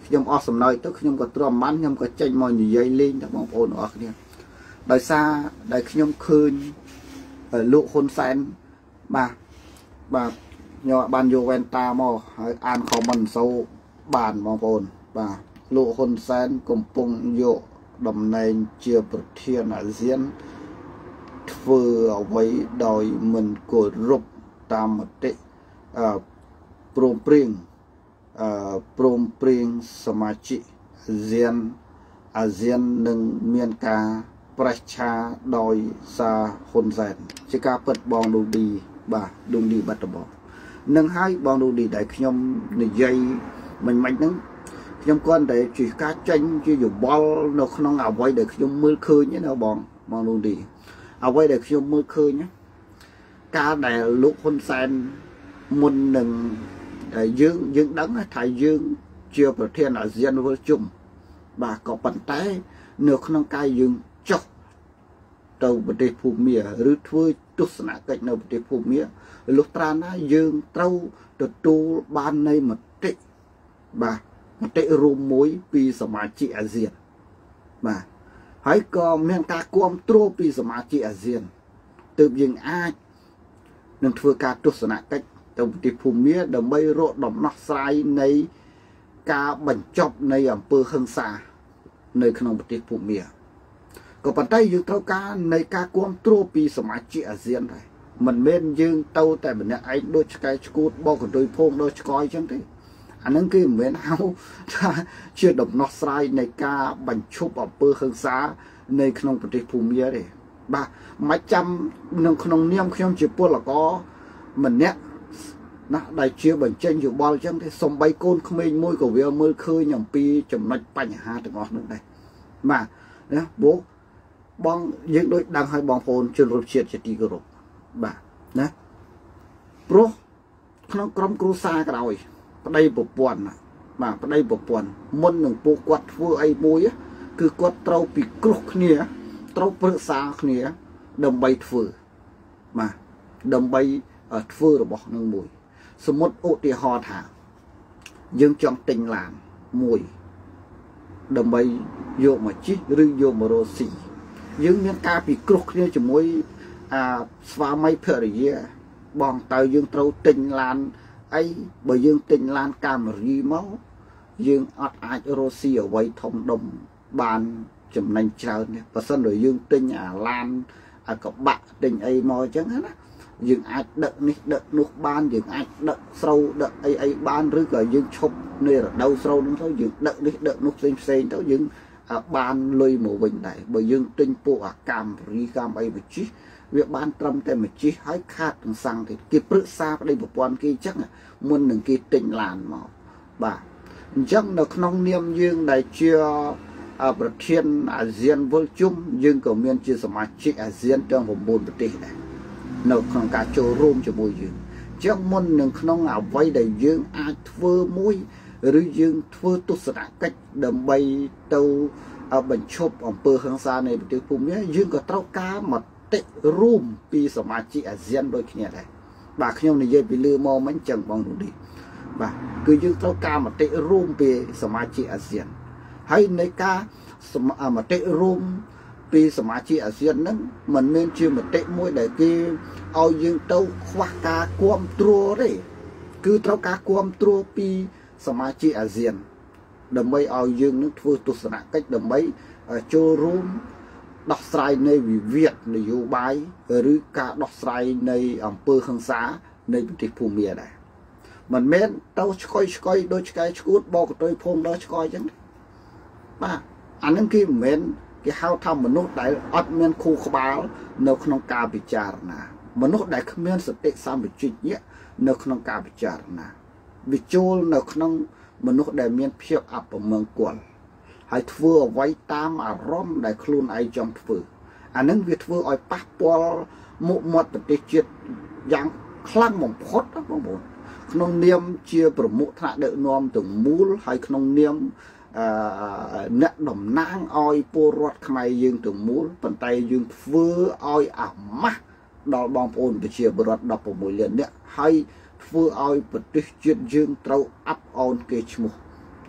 ខ្ញុំអស់សំណើចទៅខ្ញុំក៏ទ្រាំបានខ្ញុំក៏ចេញមកនិយាយលេងដល់បងប្អូនទាំងអស់គ្នាដោយសារដែលខ្ញុំឃើញលោកហ៊ុនសែនបាទបាទខ្ញុំបានយកវ៉ែនតាមកហើយអានខមមិនសូវបានបងប្អូនបាទលោកហ៊ុនសែនកំពុងយកតំណែងជាប្រធានអាស៊ានធ្វើអ្វីដោយមិនគោរពតាមមតិអឺព្រមព្រៀងអឺព្រមព្រៀងសមាជិកអាស៊ានអាស៊ាននឹងមានការប្រឆាដោយសារហ៊ុនសែនជាការពិតបងឌូឌីបាទឌូឌីបាត់ដំបងនឹងហើយបងឌូឌីដែលខ្ញុំនិយាយមិញមិញហ្នឹងខ្ញុំគាត់តែជាការចេញជាយោបល់នៅក្នុងអ្វីដែលខ្ញុំមើលឃើញណាបងបងឌូឌីអ្វីដែលខ្ញុំមើលឃើញការដែលលោកហ៊ុនសែនមុននឹងយើងយើងដឹងថាយើងជាប្រធានអាស៊ានវិលជុំបាទក៏ប៉ុន្តែនៅក្នុងការយើងចុះទៅប្រទេសភូមាឬធ្វើទស្សនកិច្ចនៅប្រទេសភូមាលុះត្រាណាយើងត្រូវទទួលបាននៃមតិបាទមតិរួមមួយពីសមាជិកអាស៊ានបាទហើយក៏មានការគាំទ្រពីសមាជិកអាស៊ានទើបយើងអាចនឹងធ្វើការទស្សនកិច្ចទៅប្រទេសភូមាដើម្បីរកដំណោះស្រាយនៃការបញ្ចប់នៃអំពើហិង្សានៅក្នុងប្រទេសភូមាក៏ប៉ុន្តែយើងត្រូវការនៃការគាំទ្រពីសមាជិកអាស៊ានដែរមិនមែនយើងទៅតែម្នាក់ឯងដូចឆ្កែឆ្កួតបោកកន្ទុយភងដូចឆ្កយអញ្ចឹងទេអានឹងគឺមិនមែនហៅថាជាដំណោះស្រាយនៃការបញ្ឈប់អំពើហិង្សានៅក្នុងប្រទេសភូមាទេបាទមិនចាំនៅក្នុងនាមខ្ញុំជាពលករម្នាក់ណាដែលជាបញ្ចេញយោបល់អញ្ចឹងទេសំបីកូនក្មេងមួយក៏វាមើលឃើញអំពីចំណុចបញ្ហាទាំងអស់នោះដែរបាទណាបងបងយើងដូចដឹងឲ្យបងប្អូនជនរួមជាតិជាទីគោរពបាទណាព្រោះក្នុងក្រុមគ្រួសារក៏ដោយប្តីប្រពន្ធបាទប្តីប្រពន្ធមុននឹងពួកគាត់ធ្វើអីមួយគឺគាត់ត្រូវពិគ្រោះគ្នាត្រូវប្រឹក្សាគ្នាដើម្បីធ្វើបាទដើម្បីធ្វើរបស់នឹងមួយសមុទ្រឧទាហរណ៍ថាយើងចង់ទិញឡានមួយដើម្បីយកមកជិះឬយកមករកស៊ីយើងមានការពិគ្រោះគ្នាជាមួយអាស្វាមីភរិយាបងតើយើងត្រូវទិញឡានអីបើយើងទិញឡានកាមេរីមកយើងអត់អាចរកស៊ីអ្វីធំដុំបានចំណេញច្រើនទេបើសិនបើយើងទិញអាឡានអាកបាក់ទិញអីមកអញ្ចឹងណាយើងអាចដឹកនេះដឹកនោះបានយើងអាចដឹកស្រូវដឹកអីអីបានឬក៏យើងឈប់នៅរដូវស្រូវនោះទៅយើងដឹកនេះដឹកនោះផ្សេងផ្សេងទៅយើងបានលុយមកវិញដែរបើយើងទិញពួកអាកាមរីកាមអីមកជិះវាបានត្រឹមតែមកជិះហើយខាតទាំងសាំងទៀតគេប្រឹក្សាប្តីប្រពន្ធគេអញ្ចឹងមុននឹងគេទិញឡានមកបាទអញ្ចឹងនៅក្នុងនាមយើងដែលជាប្រធានអាស៊ានវិលជុំយើងក៏មានជាសមាជិកអាស៊ានទាំង៩ប្រទេសដែរនៅក្នុងការចូលរួមជាមួយយើងអញ្ចឹងមុននឹងក្នុងអ្វីដែលយើងអាចធ្វើមួយឬយើងធ្វើទស្សនកិច្ចដើម្បីទៅបញ្ឈប់អំពើហិង្សាในប្រទេសភូមាយើងក៏ត្រូវការមតិរួមពីសមាជិកអាស៊ានដូចគ្នាដែរបាទខ្ញុំនិយាយពីលើមកមិញចឹងបងនោះនេះបាទគឺយើងត្រូវការមតិរួមពីសមាជិកអាស៊ានហើយនៃការមតិរួមពីសមាជិកអាស៊ានហ្នឹងមិនមែនជាមតិមួយដែលគេឲ្យយើងទៅខ្វះការគាំទ្រទេគឺត្រូវការគាំទ្រពីសមាជិកអាស៊ានដើម្បីឲ្យយើងនឹងធ្វើទស្សនកិច្ចដើម្បីចូលរួមដោះស្រាយនៃវិវាទនយោបាយឬការដោះស្រាយនៃអំពើហិង្សានៃប្រទេសភូមាដែរមិនមែនទៅឆ្កុយឆ្កុយដូចឆ្កែឆ្កួតបោកកន្ទុយភូមិដល់ឆ្កយអញ្ចឹងបាទអានឹងគេមិនមែនគេហៅថាមនុស្សដែលអត់មានខួរក្បាលនៅក្នុងការពិចារណាមនុស្សដែលគ្មានសតិសម្បជញ្ញៈនៅក្នុងការពិចារណាវាចូលនៅក្នុងមនុស្សដែលមានភាពអពមង្គលហើយធ្វើអ្វីតាមអារម្មណ៍ដែលខ្លួនឯងចង់ធ្វើអានឹងវាធ្វើឲ្យប៉ះពាល់មុខមាត់ប្រទេសជាតិយ៉ាងខ្លាំងបំផុតបងប្អូនក្នុងនាមជាប្រមុខថ្នាក់ដឹកនាំទាំងមូលហើយក្នុងនាមអឺអ្នកតំណាងឲ្យពលរដ្ឋខ្មែរយើងទាំងមូលប៉ុន្តែយើងធ្វើឲ្យអាម៉ាស់ដល់បងប្អូនប្រជាពលរដ្ឋដប់ប្រាំមួយលាននាក់ហើយធ្វើឲ្យប្រទេសជាតិយើងត្រូវអាប់អោនគេឈ្មោះ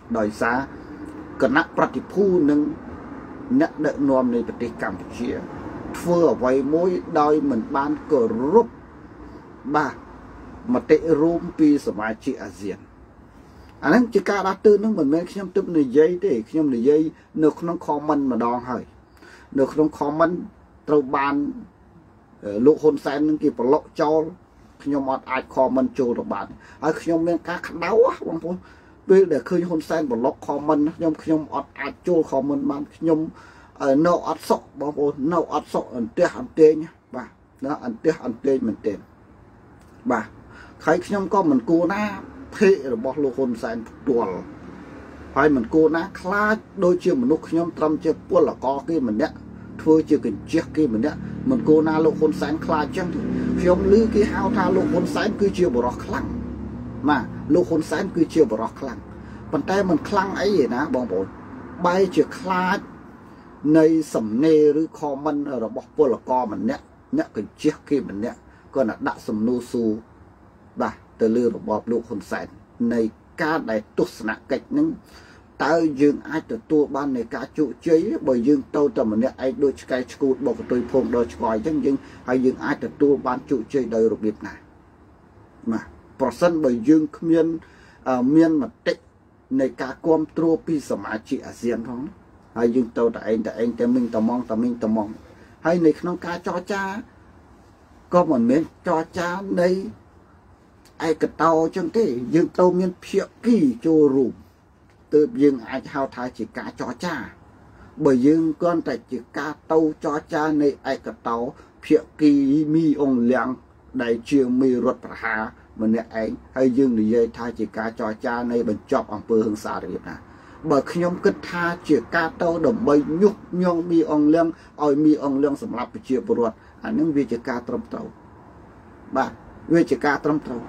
ដោយសារគណៈប្រតិភូនឹងអ្នកដឹកនាំនៃប្រទេសកម្ពុជាធ្វើអ្វីមួយដោយមិនបានគោរពបាទមតិរួមពីសមាជិកអាស៊ានអាហ្នឹងជាការដាស់តឿននឹងមិនមែនខ្ញុំទើបនិយាយទេខ្ញុំនិយាយនៅក្នុង comment ម្ដងហើយនៅក្នុង comment ត្រូវបានលោកហ៊ុនសែននឹងគេប្រឡុកចោលខ្ញុំអត់អាច comment ចូលទៅបានហើយខ្ញុំមានការក្តៅបងប្អូនពេលដែលឃើញហ៊ុនសែនប្រឡុក comment ខ្ញុំខ្ញុំអត់អាចចូល comment បានខ្ញុំនៅអត់សុខបងប្អូននៅអត់សុខអន្ទះអន្ទែងបាទណាអន្ទះអន្ទែងមែនទែនបាទហើយខ្ញុំក៏មិនគួរណាភេករបស់លោកហ៊ុនសែនផ្ទាល់ហើយមិនគួរណាខ្លាចដូចជាមនុស្សខ្ញុំត្រឹមជាពលករគេម្នាក់ធ្វើជាកញ្ជះគេម្នាក់មិនគួរណាលោកហ៊ុនសែនខ្លាចចឹងខ្ញុំឮគេហៅថាលោកហ៊ុនសែនគឺជាបរិសុទ្ធខ្លាំងបាទលោកហ៊ុនសែនគឺជាបរិសុទ្ធខ្លាំងប៉ុន្តែមិនខ្លាំងអីទេណាបងប្អូនបែរជាខ្លាចនៃសំណេរឬ comment របស់ពលករម្នាក់អ្នកកញ្ជះគេម្នាក់ក៏ណាដាក់សំណួរសួរបាទទៅលើរបបលោកហ៊ុនសែននៃការដែលទស្សនកិច្ចនឹងតើយើងអាចទទួលបាននៃការជោគជ័យបើយើងទៅតែម្នាក់ឯងដូចឆ្កែឆ្កួតបកកតុយភងដល់ឆ្កយអញ្ចឹងយើងហើយយើងអាចទទួលបានជោគជ័យដោយរបៀបណាបាទប្រសិនបើយើងគ្មានមានមតិនៃការគ្រប់គ្រងពីសមាជិកអាស៊ានផងហើយយើងទៅតែឯងតែឯងតែមិញតែមកតែមិញតែមកហើយនៅក្នុងការចរចាក៏មិនមែនចរចានៃឯកតោចឹងទេយើងទៅមានភាគីចូលរួមទើបយើងអាចហៅថាជាការចរចាបើយើងគ្រាន់តែជាការទៅចរចានៃឯកតោភាគីមីអងលៀងដែលជាមេរដ្ឋប្រហារម្នាក់ឯងហើយយើងនិយាយថាជាការចរចានៃបញ្ចប់អំពើហិង្សារបៀបណាបើខ្ញុំគិតថាជាការទៅដើម្បីញុះញង់មីអងលៀងឲ្យមីអងលៀងសម្រាប់ប្រជាពលរដ្ឋអានឹងវាជាការត្រឹមត្រូវបាទវាជាការត្រឹមត្រូវ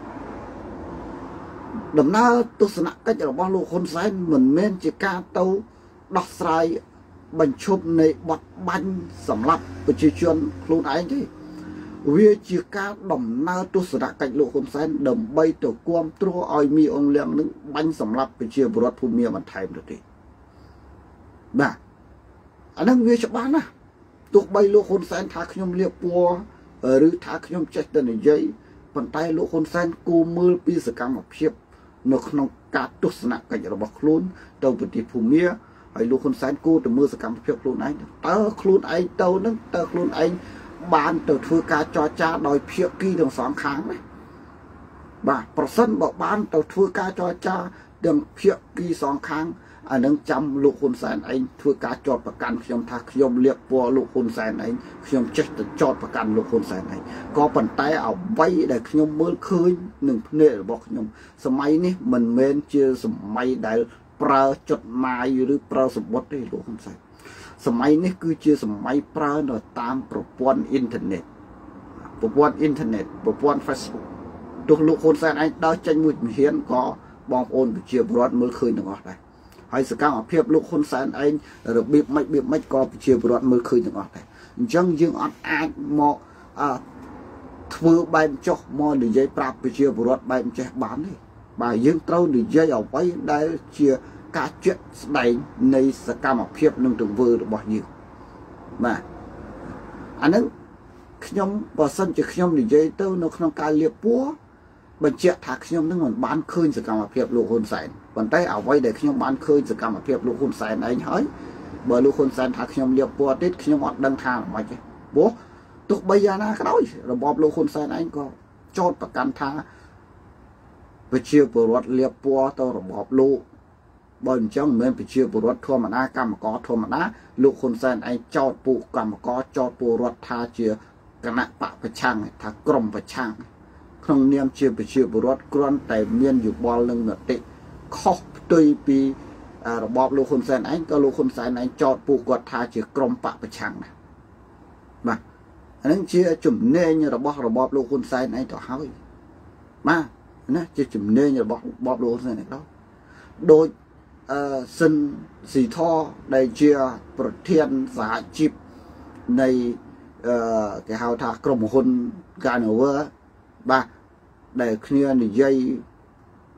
ដំណើរទស្សនកិច្ចរបស់លោកហ៊ុនសែនមិនមែនជាការទៅដោះស្រាយបញ្ឈប់នៃបទបាញ់សម្រាប់ប្រជាជនខ្លួនឯងទេវាជាការដំណើរទស្សនកិច្ចលោកហ៊ុនសែនដើម្បីទៅគាំទ្រឲ្យមីអងលៀងនឹងបាញ់សម្រាប់ប្រជាពលរដ្ឋភូមិបន្ថែមទៅទៀតបាទអានឹងវាច្បាស់ណាស់ទោះបីលោកហ៊ុនសែនថាខ្ញុំលៀបពណ៌ឬថាខ្ញុំចេះតែនិយាយប៉ុន្តែលោកហ៊ុនសែនគូមើលពីសកម្មភាពនៅក្នុងការទស្សនកិច្ចរបស់ខ្លួនទៅប្រទេសភូមាហើយលោកហ៊ុនសែនគូទៅមើលសកម្មភាពខ្លួនឯងតើខ្លួនឯងទៅនឹងតើខ្លួនឯងបានទៅធ្វើការចរចាដោយភាគីទាំងសងខាងណាបាទប្រសិនបើបានទៅធ្វើការចរចាទាំងភាគីសងខាងអានឹងចាំលោកហ៊ុនសែនឯងធ្វើការចោទប្រកាន់ខ្ញុំថាខ្ញុំលៀបពណ៌លោកហ៊ុនសែនឯងខ្ញុំចេះតែចោទប្រកាន់លោកហ៊ុនសែនឯងក៏ប៉ុន្តែអ្វីដែលខ្ញុំមើលឃើញនឹងភ្នែករបស់ខ្ញុំសម័យនេះមិនមែនជាសម័យដែលប្រើចดหมายឬប្រើសម្បត្តិទេលោកហ៊ុនសែនសម័យនេះគឺជាសម័យប្រើនៅតាមប្រព័ន្ធអ៊ីនធឺណិតប្រព័ន្ធអ៊ីនធឺណិតប្រព័ន្ធ Facebook ទោះលោកហ៊ុនសែនឯងដើរចេញមួយជំហានក៏បងប្អូនប្រជាពលរដ្ឋមើលឃើញទាំងអស់ដែរហើយសកម្មភាពលោកហ៊ុនសែនឯងរបៀបម៉េចរបៀបម៉េចក៏ប្រជាពលរដ្ឋមើលឃើញទាំងអស់ដែរអញ្ចឹងយើងអត់អាចមកអឺធ្វើបែបចុះមកនិយាយប្រាប់ប្រជាពលរដ្ឋបែបចេះបានទេបាទយើងត្រូវនិយាយអ្វីដែលជាការជាក់ស្ដែងនៃសកម្មភាពនិងទង្វើរបស់យើងបាទអានឹងខ្ញុំបើសិនជាខ្ញុំនិយាយទៅនៅក្នុងការលៀបពណ៌បញ្ជាក់ថាខ្ញុំនឹងមិនបានឃើញសកម្មភាពលោកហ៊ុនសែនប៉ុន្តែអ្វីដែលខ្ញុំបានឃើញសកម្មភាពលោកហ៊ុនសែនឯងហើយបើលោកហ៊ុនសែនថាខ្ញុំលៀបពណ៌ទៀតខ្ញុំអត់ដឹងថាមិនទេព្រោះទោះបីយ៉ាងណាក៏ដោយរបបលោកហ៊ុនសែនឯងក៏ចោទប្រកាន់ថាប្រជាពលរដ្ឋលៀបពណ៌ទៅរបបលោកបើអញ្ចឹងមិនមែនប្រជាពលរដ្ឋធម្មតាកម្មករធម្មតាលោកហ៊ុនសែនឯងចោទពួកកម្មករចោទពលរដ្ឋថាជាគណៈបកប្រឆាំងថាក្រុមប្រឆាំងក្នុងនាមជាប្រជាពលរដ្ឋគ្រាន់តែមានយោបល់នឹងមតិខុសផ្ទុយពីរបបលោកហ៊ុនសែនឯងក៏លោកហ៊ុនសែនឯងចោទពួកគាត់ថាជាក្រុមបកប្រឆាំងណាបាទអានឹងជាចំណេញរបស់របបលោកហ៊ុនសែនឯងទៅហើយបាទណាជាចំណេញរបស់របបលោកហ៊ុនសែនឯងទៅដូចអឺសិនស៊ីធដែលជាប្រធានសហជីពនៃអឺគេហៅថាក្រុមហ៊ុន Carnival បាទដែលគ្នានិយាយ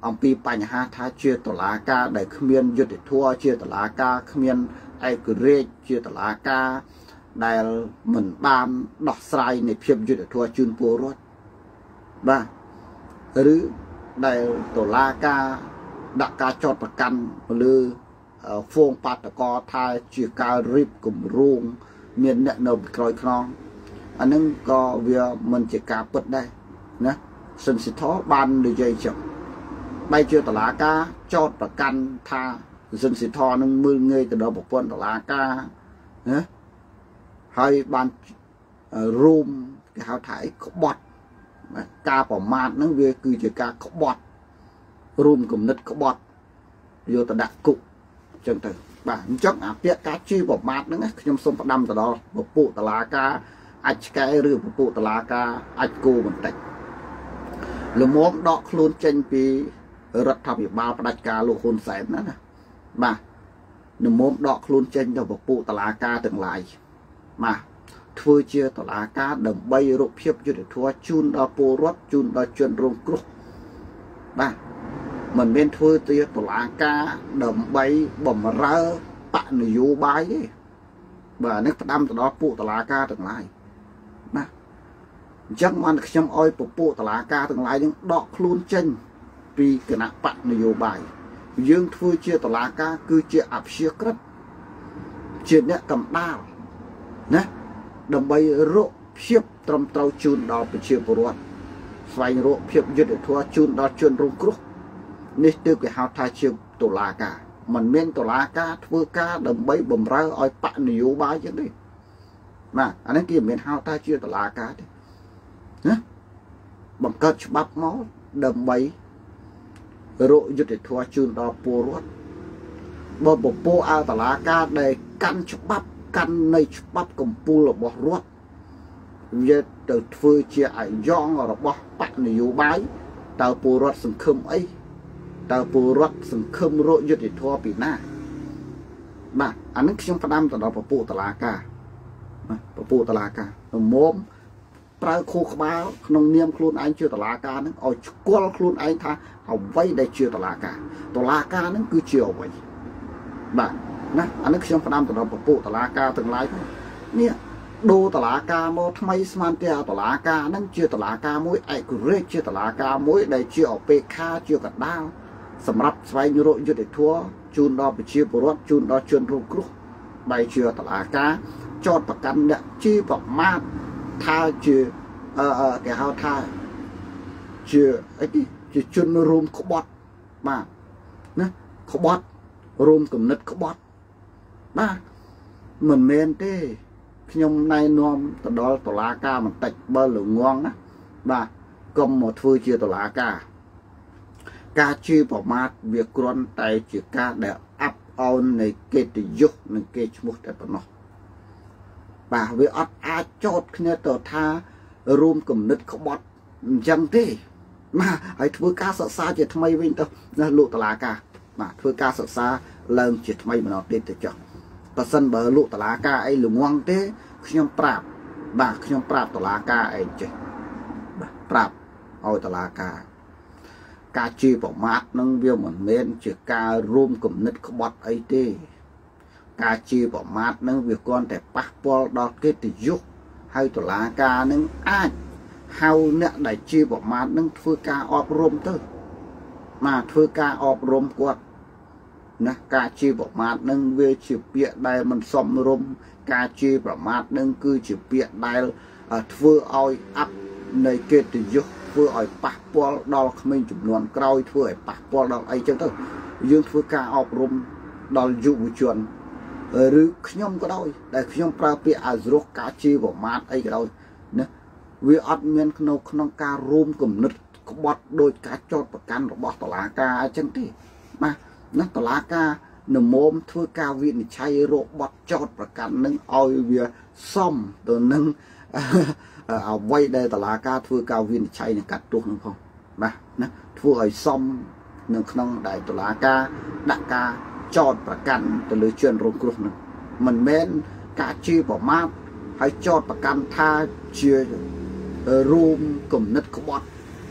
អំពីបញ្ហាថាជាតុលាការដែលគ្មានយុត្តិធម៌ជាតុលាការគ្មានឯករាជ្យជាតុលាការដែលមិនបានដោះស្រាយនៃភាពយុត្តិធម៌ជូនពលរដ្ឋបាទឬដែលតុលាការដាក់ការចោទប្រកាន់ទៅលើហ្វូងបាតកោថាជាការរៀបគម្រោងមានអ្នកនៅក្រោយខ្នងអានឹងក៏វាមិនជាការពិតដែរណាសិនសិទ្ធបាននិយាយចឹងបែរជាតុលាការចោទប្រកាន់ថាសិនសិទ្ធនឹងមើលងាយទៅដល់ប្រព័ន្ធតុលាការណាហើយបានរួមគេហៅថាអីក្បត់ការប្រមាថហ្នឹងវាគឺជាការក្បត់រួមគំនិតក្បត់យកទៅដាក់គុកអញ្ចឹងទៅបាទអញ្ចឹងអាពាក្យការជឿប្រមាថហ្នឹងខ្ញុំសូមផ្ដាំទៅដល់ពពួកតុលាការអាចឆ្កែឬពពួកតុលាការអាចគោបន្តិចល្មមដកខ្លួនចេញពីរដ្ឋាភិបាលផ្ដាច់ការលោកហ៊ុនសែនណាណាបាទល្មមដកខ្លួនចេញទៅពពួកតុលាការទាំងឡាយបាទធ្វើជាតុលាការដើម្បីរកភាពយុត្តិធម៌ជូនដល់ពលរដ្ឋជូនដល់ជនរងគ្រោះបាទមិនមែនធ្វើជាតុលាការដើម្បីបំរើបកនយោបាយទេបាទនេះផ្ដាំទៅដល់ពួកតុលាការទាំងឡាយណាអញ្ចឹងបានខ្ញុំឲ្យពពួកតុលាការទាំងឡាយនឹងដកខ្លួនចេញពីគណៈបកនយោបាយយើងធ្វើជាតុលាការគឺជាអព្យាក្រឹតជាអ្នកកំដាលណាដើម្បីរកភាពត្រឹមត្រូវជូនដល់ប្រជាពលរដ្ឋស្វែងរកភាពយុត្តិធម៌ជូនដល់ជនរងគ្រោះនេះទើបគេហៅថាជាតុលាការមិនមែនតុលាការធ្វើការដើម្បីបំរើឲ្យបកនយោបាយចឹងទេបាទអានេះគេមិនមែនហៅថាជាតុលាការទេណាបង្កើតច្បាប់មកដើម្បីរកយុត្តិធម៌ជូនដល់ពលរដ្ឋបើពពោអតុលាការដែលកាន់ច្បាប់កាន់នៃច្បាប់កម្ពុជារបស់រដ្ឋវាទៅធ្វើជាអាយ៉ងរបស់បកនយោបាយតើពលរដ្ឋសង្ឃឹមអីតើពលរដ្ឋសង្ឃឹមរកយុត្តិធម៌ពីណាបាទអានេះខ្ញុំផ្ដាំទៅដល់ពពួកតុលាការពពួកតុលាការមុំប្រើខួរក្បាលក្នុងនាមខ្លួនឯងជាតុលាការនឹងឲ្យស្គាល់ខ្លួនឯងថាអ្វីដែលជាតុលាការតុលាការនឹងគឺជាអ្វីបាទណាអានេះខ្ញុំផ្ដាំទៅដល់ពពួកតុលាការទាំងឡាយនេះដូរតុលាការមកថ្មីស្មានតែតុលាការនឹងជាតុលាការមួយឯករាជ្យជាតុលាការមួយដែលជាអបេក្ខាជាកដាលសម្រាប់ស្វែងរកយុត្តិធម៌ជូនដល់ប្រជាពលរដ្ឋជូនដល់ជនរងគ្រោះបែរជាតុលាការចោទប្រកាន់អ្នកជាប្រមាថថាជាអឺគេហៅថាជាអីទីជាជនរួមក្បត់បាទណាក្បត់រួមគំនិតក្បត់បាទមិនមែនទេខ្ញុំណែនាំទៅដល់តុលាការបន្តិចបើល្ងងណាបាទកុំមកធ្វើជាតុលាការការជឿប្រមាថវាគ្រាន់តែជាការដែលអាប់អោននៃកិត្តិយសនិងគេឈ្មោះតែប៉ុណ្ណោះបាទវាអត់អាចចោទគ្នាទៅថារួមគំនិតក្បត់អញ្ចឹងទេបាទហើយធ្វើការសិក្សាជាថ្មីវិញទៅណាលោកតុលាការបាទធ្វើការសិក្សាឡើងជាថ្មីម្ដងទៀតទៅចុះបើសិនបើលោកតុលាការអីល្ងងទេខ្ញុំប្រាប់បាទខ្ញុំប្រាប់តុលាការអីចេះបាទប្រាប់ឲ្យតុលាការការជឿប្រមាថនឹងវាមិនមែនជាការរួមគំនិតក្បត់អីទេការជឿប្រមាថនឹងវាគ្រាន់តែប៉ះពាល់ដល់កិត្តិយសហើយតុលាការនឹងអាចហៅអ្នកដែលជឿប្រមាថនឹងធ្វើការអប់រំទៅបាទធ្វើការអប់រំគាត់ណាការជឿប្រមាថនឹងវាជាពាក្យដែលមិនសមរម្យការជឿប្រមាថនឹងគឺជាពាក្យដែលធ្វើឲ្យអាប់នៃកិត្តិយសធ្វើឲ្យប៉ះពាល់ដល់ក្មេងចំនួនក្រោយធ្វើឲ្យប៉ះពាល់ដល់អីចឹងទៅយើងធ្វើការអប់រំដល់យុវជនឬខ្ញុំក៏ដោយដែលខ្ញុំប្រើពាក្យអាស្រោះការជឿប្រមាថអីក៏ដោយណាវាអត់មានក្នុងក្នុងការរួមគំនិតក្បត់ដោយការចោទប្រកាន់របស់តុលាការអញ្ចឹងទេបាទណាតុលាការនមមធ្វើការវិនិច្ឆ័យរកបទចោទប្រកាន់នឹងឲ្យវាសមទៅនឹងអ្វីដែលតុលាការធ្វើការវិនិច្ឆ័យនឹងកាត់ទោសនឹងផងបាទណាធ្វើឲ្យសមនៅក្នុងដែលតុលាការដាក់ការចោទប្រកាន់ទៅលើជនរងគ្រោះនឹងមិនមែនការជឿប្រមាថហើយចោទប្រកាន់ថាជារួមគំនិតក្បត់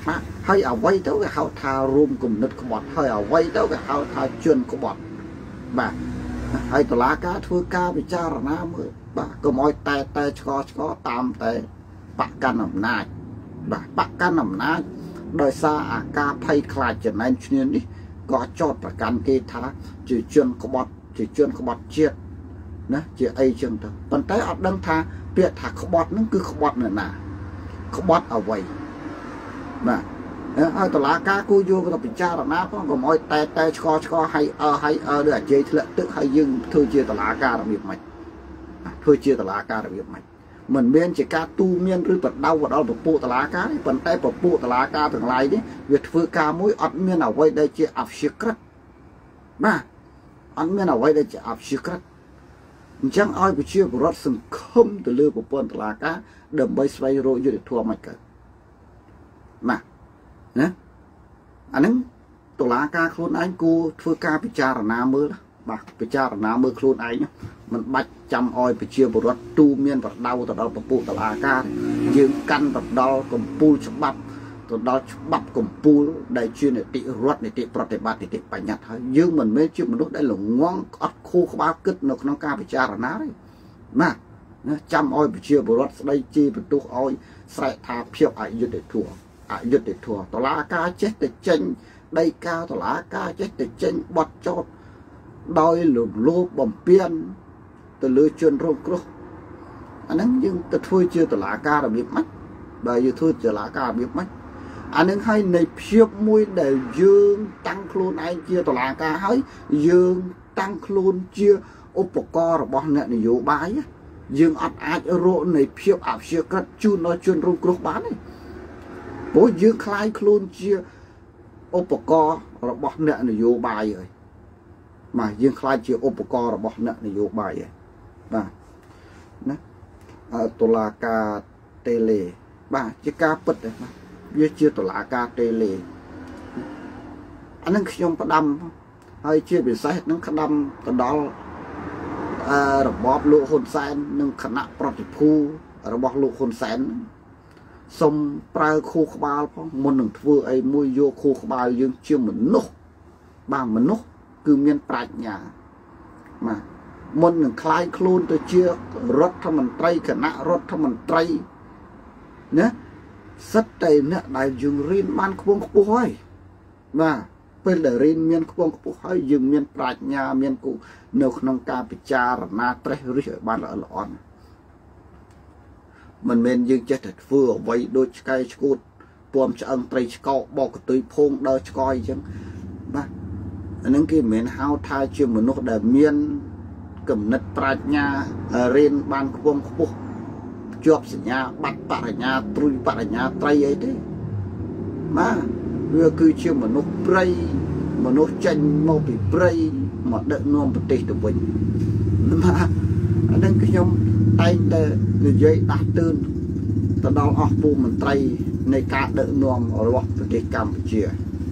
mà hơi ở vây tới cái hậu thà rùm cùng nứt của bọt hơi ở vây tới cái hậu thà chuyên của bọt bà hơi tổ lá cá thưa cá bị cha là na mới bà có mọi tay tay cho có tam tay bạc can nằm nai bà bạc can nằm nai đời xa à cá phay khai trở nên chuyên đi có choประกัน kia thà chỉ chuyên của bọt chỉ chuyên của bọt chết nè chỉ ai chừng thôi còn tới ở đằng thà việc thà của bọt nó cứ của bọt nữa nè của bọt ở vậy mà ai tổ lá cá cua vô cái bị cha là na có mọi tay tay cho cho hay ở hay ở được chơi lệ tức hay dừng thôi chia tổ lá cá là việc mày thôi chia tổ lá cá là việc mày mình miên chỉ cá tu miên rưỡi bật đau vào đó bậtปูtổ lá cá đấy phần tay bậtปูtổ lá cá từng lại đấy việc phơi cá mũi ọt miên ở vậy đây chỉ áp secret mà ọt miên ở vậy đây chỉ áp secret chẳng ai bị chia bớt sừng không từ lừa của bọn tổ lá cá đầm bay xoay rồi để thua mày cả mà nè anh ấy tổ lá cá khôn anh cô thưa cá bị cha là nam mơ đó bạc bị cha là nam mơ khôn anh nhá mình bạch chăm oi bị chia bớt tu miên và đau từ đó từ phụ tổ lá cá dương căn từ đó cùng pu chụp bắp từ đó chụp bắp cùng pu đại chuyên để tị ruột để tị bọt để bát để tị bài nhặt thôi dương mình mới chịu mình lúc đây là ngoan ọt khô có bao cứt nó nó cá bị cha là ná đấy mà chăm oi bị chia bớt đây chi bị tu oi sai thà phiêu ai như để thua ai như để thua tổ lá cá chết để tranh đây cao tổ lá cá chết để tranh bọt chót đôi lùm lô bầm piên từ lưới chuyên rong cro anh ấy nhưng từ thôi chưa tổ lá cá là biết mất bởi vì thôi tổ lá cá biết mất anh ấy hay này phiêu mũi để dương tăng luôn anh chia tổ lá cá hay dương tăng luôn chia upoco rồi bọn này dụ bái dương ắt ai rộ này phiêu ảo chia cắt chu nó chuyên rong cro bán này bố dương khai luôn chia upoco rồi bọn này dụ bài rồi mà dương khai chia upoco rồi bọn này dụ bài rồi bà nè tổ lá cá tele bà chiếc cá bứt đấy mà với chia tổ lá cá tele anh ấy không có đâm hay chia bị sai nó có đâm từ đó rồi bóp lụa hồn sen nâng khả năng proti phu rồi bóp lụa hồn sen xong prai khu khbal một nâng thưa ấy môi vô khu khbal dương chưa mình nốt ba mình nốt cứ miên prạch nhà mà một nâng khai khôn tôi chia rót cho mình tray khả năng rót cho mình tray nhé rất đầy nè đại dương rin ban không có hỏi mà bây giờ rin miên không có hỏi dương miên prạch nhà miên cụ nấu nông ca bị cha na tray rưỡi ban là lọn mình men dương chết thật vừa vậy đôi cây cột buồm cho ông tray cọ bỏ cái túi phong đỡ coi chứ mà những cái miền hao thai chưa một nốt để miên cầm nứt prạch nhà rin ban không có chụp sỉ nhà bắt bạc nhà trui bạc nhà tray ấy thế mà vừa cứ chưa một nốt pray một nốt chanh mau bị pray mà đợi nôm một tê từ bình mà anh cái nhóm tay người dây đặt tên từ đó học bu mình tray này cả đợi nôm ở đó từ Campuchia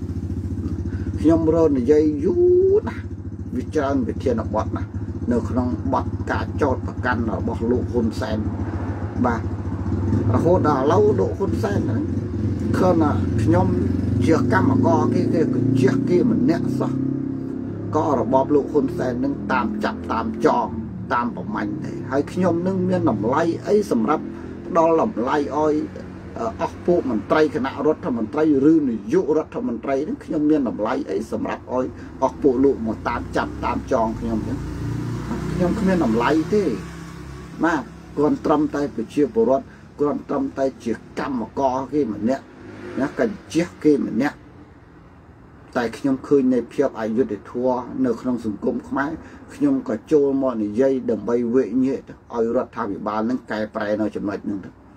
nhóm rồi người dây dú nè vì trơn vì thiên là bọt nè nếu không bọt cả chót và căn ở bọt lụ hôn sen bà hô đào lâu độ hôn sen đấy khơi là nhóm chiếc cam mà có cái cái chiếc kia mình nét sao có ở bọt lụ hôn sen nâng tam chặt tam tròn tam bọc mạnh hay nhóm nâng miên làm lay ấy sầm rắp đó làm lay oi ốc phụ mình tray cái nào rất là mình tray rư này dụ rất là mình tray đấy nhóm miên làm lay ấy sầm rắp oi ốc phụ lụ một tam chặt tam tròn nhóm đấy nhóm không miên làm lay thế mà con trâm tay phải chia bồ rót con trâm tay chia cam mà co kia mà nè nó cần chiếc kia mà nè tại khi nhóm khơi này phiêu ai vô để thua nơi không dùng công máy khi nhóm có trôi mọi người dây đầm bay vệ như vậy ai rót thao bị bàn nâng cài bài nó chậm mệt nâng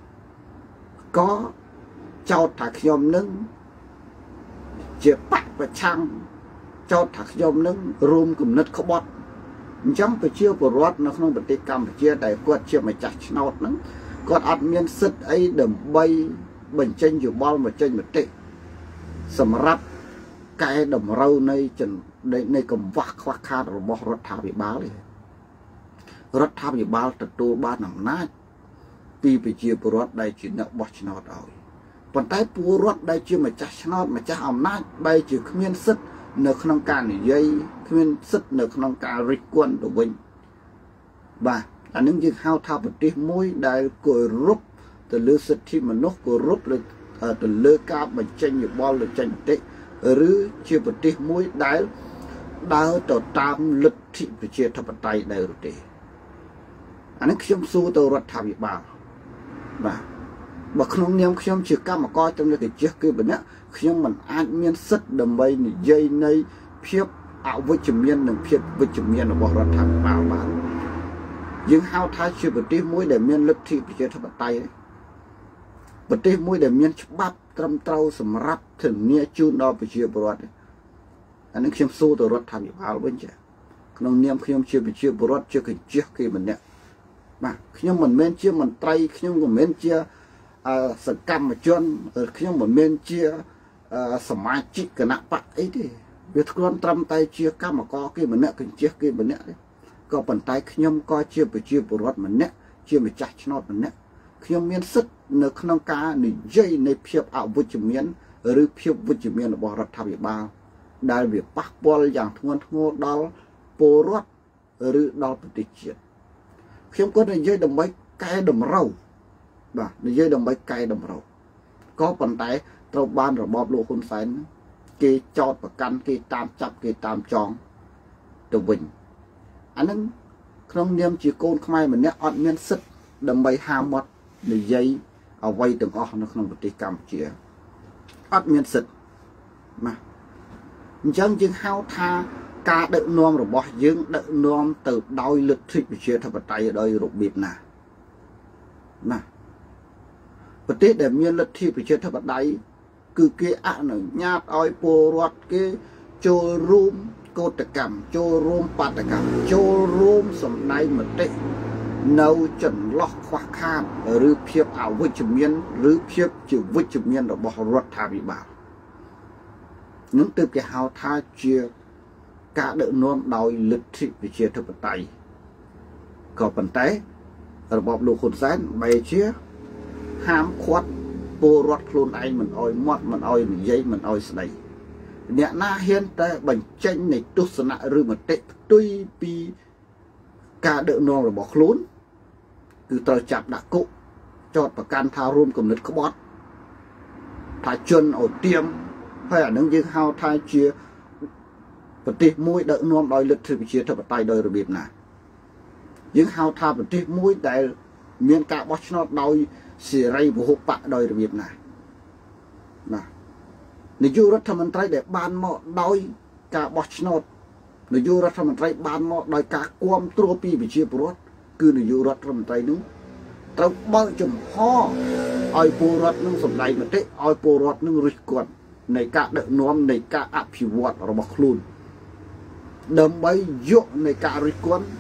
có cho thạc nhóm nâng chia bạc và chăng cho thạc nhóm nâng rôm cùng nứt khó bọt chẳng phải chia bồ rót nó không bật cam phải chia tại quật chia mà chặt nốt lắm còn ăn miên sứt ấy đầm bay bình tranh dù bao mà tranh một tệ sầm rắp cái đầm râu này chừng đây này cầm vác khoác kha rồi bỏ rót thảo bị báo đi rót thảo bị báo từ tô ba nằm nát pi bị chia bồ rót đây chỉ nợ bỏ nốt rồi ប៉ុន្តែពលរដ្ឋដែលជាម្ចាស់ឆ្នោតម្ចាស់អំណាចបែរជាគ្មានសិទ្ធិនៅក្នុងការនិយាយគ្មានសិទ្ធិនៅក្នុងការរិះគន់ទៅវិញបាទអានឹងយើងហៅថាប្រទេសមួយដែលគោរពទៅលើសិទ្ធិមនុស្សគោរពទៅលើការបញ្ចេញយោបល់ទៅចេញមតិឬជាប្រទេសមួយដែលដើរទៅតាមលទ្ធិប្រជាធិបតេយ្យដែរឬទេអានេះខ្ញុំសួរទៅរដ្ឋាភិបាលបាទបើក្នុងនាមខ្ញុំជាកម្មករចំនួនកិច្ចគឺម្នាក់ខ្ញុំមិនអាចមានសិទ្ធិដើម្បីនិយាយនៃភាពអវិជ្ជមាននិងភាពវិជ្ជមានរបស់រដ្ឋាភិបាលបានយើងហៅថាជាប្រទេសមួយដែលមានលទ្ធិប្រជាធិបតេយ្យប្រទេសមួយដែលមានច្បាប់ត្រឹមត្រូវសម្រាប់ធានាជូនដល់ប្រជាពលរដ្ឋអានេះខ្ញុំសួរទៅរដ្ឋាភិបាលវិញចាក្នុងនាមខ្ញុំជាប្រជាពលរដ្ឋជាកញ្ជះគេម្នាក់បាទខ្ញុំមិនមែនជាមន្ត្រីខ្ញុំមិនមែនជាសកម្មជនខ្ញុំមិនមែនជាសមាជិកគណៈបកអីទេវាគ្រាន់ត្រឹមតែជាកម្មករគេម្នាក់កញ្ជះគេម្នាក់ទេក៏ប៉ុន្តែខ្ញុំក៏ជាប្រជាពលរដ្ឋម្នាក់ជាម្ចាស់ឆ្នោតម្នាក់ខ្ញុំមានសិទ្ធិនៅក្នុងការនិយាយនៃភាពអវិជ្ជមានឬភាពវិជ្ជមានរបស់រដ្ឋាភិបាលដែលវាប៉ះពាល់យ៉ាងធ្ងន់ធ្ងរដល់ពលរដ្ឋឬដល់ប្រទេសជាតិខ្ញុំក៏និយាយដើម្បីកែតម្រូវបាទនិយាយដើម្បីកែតម្រូវក៏ប៉ុន្តែត្រូវបានរបបលោកហ៊ុនសែនគេចោទប្រកាន់គេតាមចាប់គេតាមចងទៅវិញអានឹងក្នុងនាមជាកូនខ្មែរម្នាក់អត់មានសិទ្ធិដើម្បីហាមាត់និយាយអ្វីទាំងអស់នៅក្នុងប្រទេសកម្ពុជាអត់មានសិទ្ធិណាអញ្ចឹងយើងហៅថាការដឹកនាំរបស់យើងដឹកនាំទៅដោយលទ្ធិប្រជាធិបតេយ្យដោយរបៀបណាណាប្រទេសដែលមានលទ្ធិប្រជាធិបតេយ្យគឺគេអនុញ្ញាតឲ្យពលរដ្ឋគេចូលរួមកោតកម្មចូលរួមបាតកម្មចូលរួមសម្ដែងមតិនៅចន្លោះខ្វះខាតឬភាពអវិជ្ជមានឬភាពជាវិជ្ជមានរបស់រដ្ឋាភិបាលនឹងទើបគេហៅថាជាការដឹកនាំដោយលទ្ធិប្រជាធិបតេយ្យក៏ប៉ុន្តែរបបលោកហ៊ុនសែនបែរជាហាមឃាត់ពលរដ្ឋខ្លួនឯងមិនអោយមាត់មិនអោយនិយាយមិនអោយស្ដីអ្នកណាហ៊ានតែបញ្ចេញនៃទស្សនៈឬមតិផ្ទុយពីការដឹកនាំរបស់ខ្លួនគឺត្រូវចាប់ដាក់គុកចោទប្រកាន់ថារួមគំនិតក្បត់ថាជនអូទៀមហើយអានឹងយើងហៅថាជាប្រទេសមួយដឹកនាំដោយលទ្ធិប្រជាធិបតេយ្យដោយរបៀបណាយើងហៅថាប្រទេសមួយដែលមានការបោះឆ្នោតដោយសេរីពហុបកដោយរបៀបណាណានាយករដ្ឋមន្ត្រីដែលបានមកដោយការបោះឆ្នោតនាយករដ្ឋមន្ត្រីបានមកដោយការគាំទ្រពីប្រជាពលរដ្ឋគឺនាយករដ្ឋមន្ត្រីនោះត្រូវបើកចំហឲ្យពលរដ្ឋនឹងសម្ដែងមតិឲ្យពលរដ្ឋនឹងរិះគន់នៃការដឹកនាំនៃការអភិវឌ្ឍរបស់ខ្លួនដើម្បីយកនៃការរិះគន់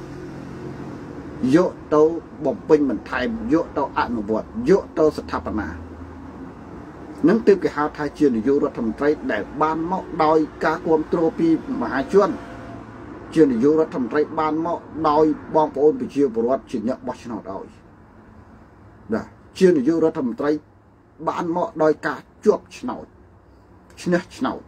យកទៅបំពេញបន្ថែមយកទៅអនុវត្តយកទៅស្ថាបនានឹងទើបគេហៅថាជានាយករដ្ឋមន្ត្រីដែលបានមកដោយការគ្រប់គ្រងពីមហាជនជានាយករដ្ឋមន្ត្រីបានមកដោយបងប្អូនប្រជាពលរដ្ឋជាអ្នកបោះឆ្នោតឲ្យបាទជានាយករដ្ឋមន្ត្រីបានមកដោយការជាប់ឆ្នោតឈ្នះឆ្នោត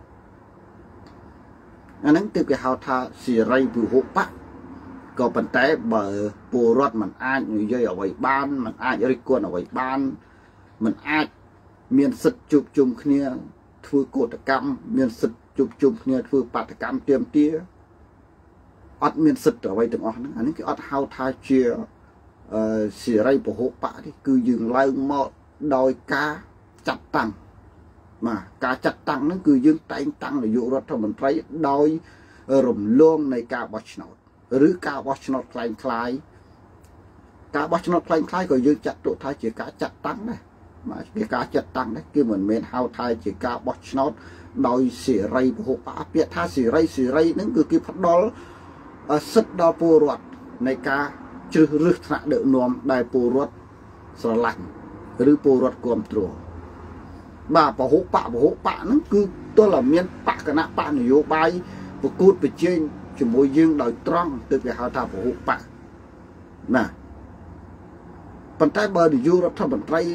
អាហ្នឹងទើបគេហៅថាសេរីពហុបកក៏ប៉ុន្តែបើពលរដ្ឋមិនអាចនិយាយអ្វីបានមិនអាចរិះគន់អ្វីបានមិនអាចមានសិទ្ធិជួបជុំគ្នាធ្វើកោតកម្មមានសិទ្ធិជួបជុំគ្នាធ្វើបាតកម្មទាមទារអត់មានសិទ្ធិអ្វីទាំងអស់ហ្នឹងអានេះគេអត់ហៅថាជាសេរីពហុបកទេគឺយើងឡើងមកដោយការចាត់តាំងបាទការចាត់តាំងហ្នឹងគឺយើងតែងតាំងនាយករដ្ឋមន្ត្រីដោយរំលងនៃការបោះឆ្នោតឬការបោះឆ្នោតคล้ายคล้ายការបោះឆ្នោតคล้ายคล้ายក៏យើងចាត់ទុកថាជាការចាត់តាំងដែរបាទជាការចាត់តាំងដែរគឺមិនមែនហៅថាជាការបោះឆ្នោតដោយសេរីពហុបកពាក្យថាសេរីសេរីហ្នឹងគឺគេផ្ដល់សិទ្ធិដល់ពលរដ្ឋនៃការជ្រើសរើសថ្នាក់ដឹកនាំដែលពលរដ្ឋស្រឡាញ់ឬពលរដ្ឋគ្រប់គ្រងបាទពហុបកពហុបកហ្នឹងគឺទោះតែមានបកគណៈបកនយោបាយប្រកួតប្រជែងជាមួយយើងដោយត្រង់ទើបគេហៅថាពហុបកណាប៉ុន្តែបើនាយករដ្ឋមន្ត្រី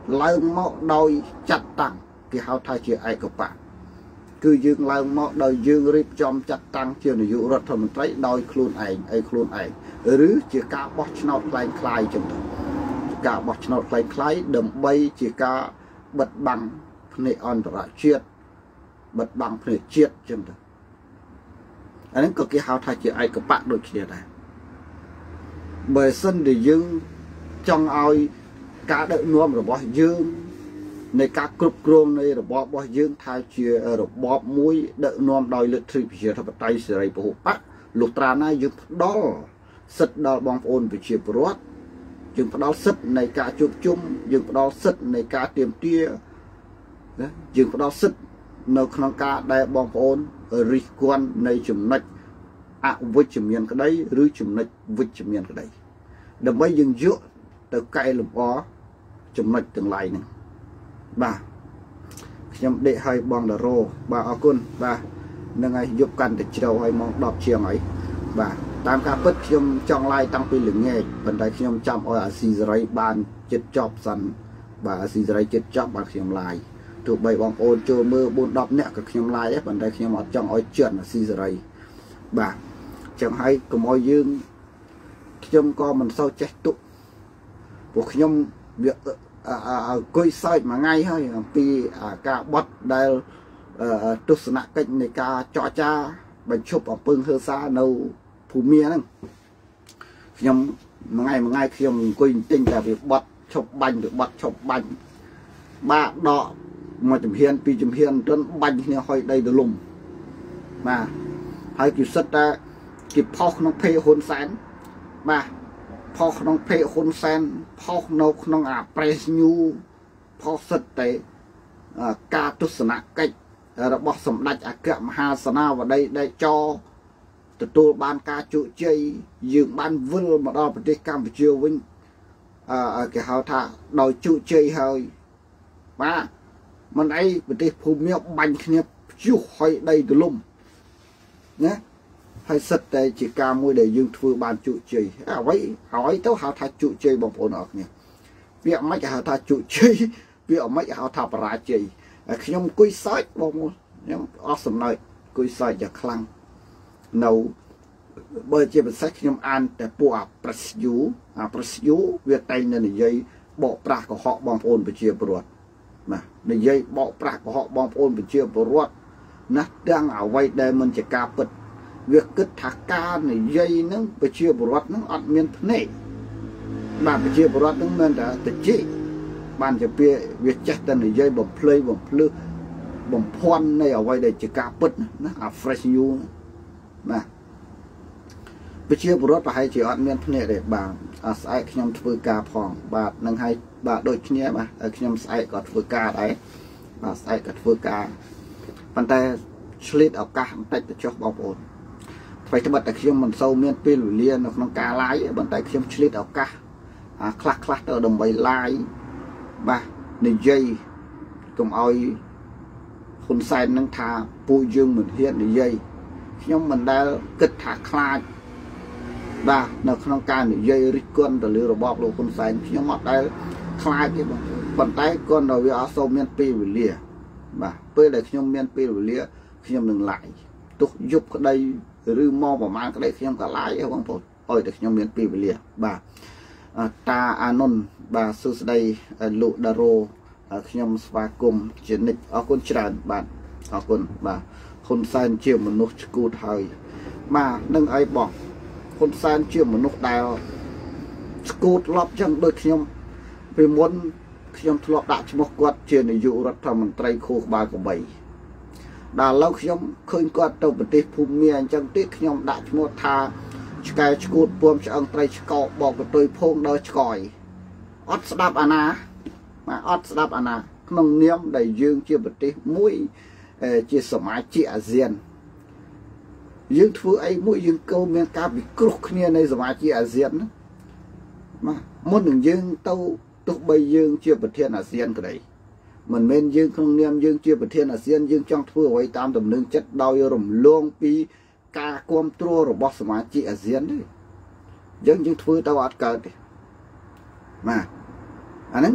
ឡើងមកដោយចាត់តាំងគេហៅថាជាឯកបៈគឺយើងឡើងមកដោយយើងរៀបចំចាត់តាំងជានាយករដ្ឋមន្ត្រីដោយខ្លួនឯងអីខ្លួនឯងឬជាការបោះឆ្នោតខ្លាំងខ្លាយចឹងទៅការបោះឆ្នោតខ្លាំងខ្លាយដើម្បីជាការបិទបាំងភ្នែកអន្តរជាតិបិទបាំងភ្នែកជាតិចឹងទៅអានេះក៏គេហៅថាជាឯកបៈដូចគ្នាដែរបើសិនតែយើងចង់ឲ្យការដឹកនាំរបស់យើងនៃការគ្រប់គ្រងនៃរបបរបស់យើងថាជារបបមួយដឹកនាំដោយលទ្ធិប្រជាធិបតេយ្យសេរីពហុបកលុះត្រាណាយើងផ្ដល់សិទ្ធិដល់បងប្អូនប្រជាពលរដ្ឋយើងផ្ដល់សិទ្ធិនៃការជួបជុំយើងផ្ដល់សិទ្ធិនៃការទាមទារណាយើងផ្ដល់សិទ្ធិនៅក្នុងការដែលបងប្អូនរិះគន់នៃចំណុចអវិជ្ជមានក្តីឬចំណុចវិជ្ជមានក្តីដើម្បីយើងយកទៅកែលម្អចំណុចទាំងឡាយហ្នឹងបាទខ្ញុំដេកឲ្យបងតារ៉ូបាទអរគុណបាទនឹងឲ្យយប់កាន់តែជ្រៅឲ្យម៉ោងដប់ជាងហើយបាទតាមការពិតខ្ញុំចង់ឡាយតាំងពីល្ងាចប៉ុន្តែខ្ញុំចាំឲ្យអាស៊ីសេរីបានចិត្តចប់សិនបាទអាស៊ីសេរីចិត្តចប់បាទខ្ញុំឡាយទោះបីបងប្អូនចូលមើលbốnដប់នាក់ក៏ខ្ញុំឡាយដែរប៉ុន្តែខ្ញុំអត់ចង់ឲ្យជន់អាស៊ីសេរីបាទចឹងហើយកុំឲ្យយើងខ្ញុំក៏មិនសូវចេះទុកពួកខ្ញុំវាអង្គុយសើចមួយថ្ងៃហើយអំពីការបត់ដែលទស្សនកិច្ចនៃការចរចាបញ្ឈប់អំពើហិង្សានៅភូមាហ្នឹងខ្ញុំមួយថ្ងៃមួយថ្ងៃខ្ញុំអង្គុយទិញតែវាបត់ឈប់បាញ់វាបត់ឈប់បាញ់បាក់ដកមួយជំហានពីរជំហានទន់បាញ់គ្នាហុយដីទលំបាទហើយគេសិតតែគេផុសក្នុងភេហ៊ុនសែនបាទផុសក្នុងភេហ៊ុនសែនផុសនៅក្នុងអា Press News ផុសសិតតែការទស្សនកិច្ចរបស់សម្ដេចអគ្គមហាសេនាបតីដេចទទួលបានការជោគជ័យយើងបានវិលមកដល់ប្រទេសកម្ពុជាវិញអឺគេហៅថាដោយជោគជ័យហើយបាទមិនអីប្រទេសភូមាបាញ់គ្នាព្យុះហុយដីទលំណាហើយសិតតែជាការមួយដែលយើងធ្វើបានជោគជ័យអ្វីហើយទៅហៅថាជោគជ័យបងប្អូនអរគ្នាវាមិនហៅថាជោគជ័យវាមិនហៅថាបរាជ័យខ្ញុំអង្គុយសើចបងប្អូនខ្ញុំអស់សំណើចអង្គុយសើចយ៉ាងខ្លាំងនៅបើជាភាសាខ្ញុំអានតែពួកអា Press News អា Press News វាតែងតែនិយាយបកប្រាស់កុហកបងប្អូនប្រជាពលរដ្ឋណានិយាយបកប្រាស់កុហកបងប្អូនប្រជាពលរដ្ឋណាទាំងអ្វីដែលមិនជាការពិតវាគិតថាការនិយាយហ្នឹងប្រជាពលរដ្ឋហ្នឹងអត់មានភ្នែកបាទប្រជាពលរដ្ឋហ្នឹងមិនតែតិចបានជាពាក្យវាចេះតែនិយាយបំភ្លៃបំភ្លឺបំភ័ន្តនៃអ្វីដែលជាការពិតណាអា Fresh News បាទប្រជាពលរដ្ឋប្រហែលជាអត់មានភ្នែកទេបាទអាស្អែកខ្ញុំធ្វើការផងបាទនឹងឲ្យបាទដូចគ្នាបាទខ្ញុំស្អែកក៏ធ្វើការដែរបាទស្អែកក៏ធ្វើការប៉ុន្តែឆ្លៀតឱកាសបន្តិចទៅចុះបងប្អូនថ្មីត្បិតតែខ្ញុំមិនសូវមានពេលវេលានៅក្នុងការ live ប៉ុន្តែខ្ញុំឆ្លៀតឱកាសអាខ្លះខ្លះទៅដើម្បី live បាទនិយាយកុំឲ្យហ៊ុនសែននឹងថាពួកយើងមិនហ៊ាននិយាយខ្ញុំមិនដែលគិតថាខ្លាចបាទនៅក្នុងការនិយាយរិះគន់ទៅលើរបបលោកហ៊ុនសែនខ្ញុំអត់ដែលខ្លាចទេបងប៉ុន្តែគាត់នៅវាអត់សូវមានពេលវេលាបាទពេលដែលខ្ញុំមានពេលវេលាខ្ញុំនឹង live ទោះយប់ក្តីឬមកប្រហែលក្តីខ្ញុំក៏ live បងប្អូនឲ្យតែខ្ញុំមានពេលវេលាបាទតាអានុនបាទសួស្តីលោកដារ៉ូខ្ញុំស្វាគមន៍ជានិច្ចអរគុណច្រើនបាទអរគុណបាទហ៊ុនសែនជាមនុស្សឈួតហើយបាទនឹងអីបងហ៊ុនសែនជាមនុស្សដែលឈួតឡប់ចឹងដូចខ្ញុំពីមុនខ្ញុំធ្លាប់ដាក់ឈ្មោះគាត់ជានាយករដ្ឋមន្ត្រីខួរក្បាលកបីដល់ឥឡូវខ្ញុំឃើញគាត់ទៅប្រទេសភូមាអញ្ចឹងទៀតខ្ញុំដាក់ឈ្មោះថាឆ្កែឈួតពួមឆ្អឹងត្រីឆ្កោបបកកតុយភងដល់ឆ្កយអត់ស្ដាប់អាណាបាទអត់ស្ដាប់អាណាក្នុងនាមដែលយើងជាប្រទេសមួយជាសមាជិកអាស៊ានយើងធ្វើអីមួយយើងក៏មានការវិគ្រោះគ្នានៃសមាជិកអាស៊ានណាបាទមុននឹងយើងទៅទោះបីយើងជាប្រធានអាស៊ានក្តីមិនមែនយើងក្នុងនាមយើងជាប្រធានអាស៊ានយើងចង់ធ្វើអ្វីតាមដំណឹងចិត្តដោយរំលងពីការគ្រប់គ្រងរបស់សមាជិកអាស៊ានទេយើងយើងធ្វើទៅអត់កើតទេបាទអាហ្នឹង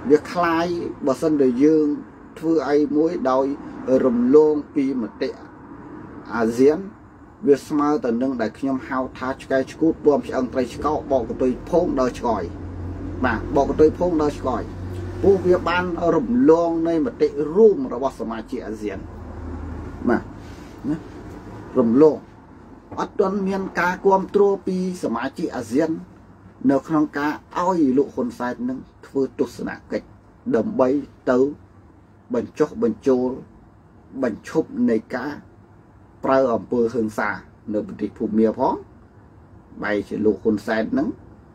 việc khai bà sân đời dương thưa ai mối đòi rùm lông pi mà tệ à diễn việc smart tận nâng đại khi nhom hao tha cái cút bom chỉ ăn trai cao bỏ của tôi phong đòi chọi mà bỏ của tôi phong đòi chọi bố việc ban rùm lông này mà tệ room rồi bỏ smart chỉ à diễn mà rùm lông ở tuần miền cá quam tropi smart chỉ à diễn nợ không cá oi lụ hồn sai nâng thưa tụt sạ kịch đầm bay tấu bẩn chốc bẩn trôi bẩn chụp này cá prao ở bờ hương xa nợ bị phụ mía phóng bay chỉ lụ hồn sai nâng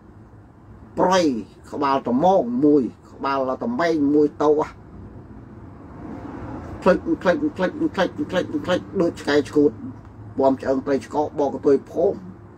proiเขาbao tầm mông mùiเขาbao là tầm bay mùi tàu à click click click click click click đôi cái chuột bom chân tay có bỏ cái tôi phóng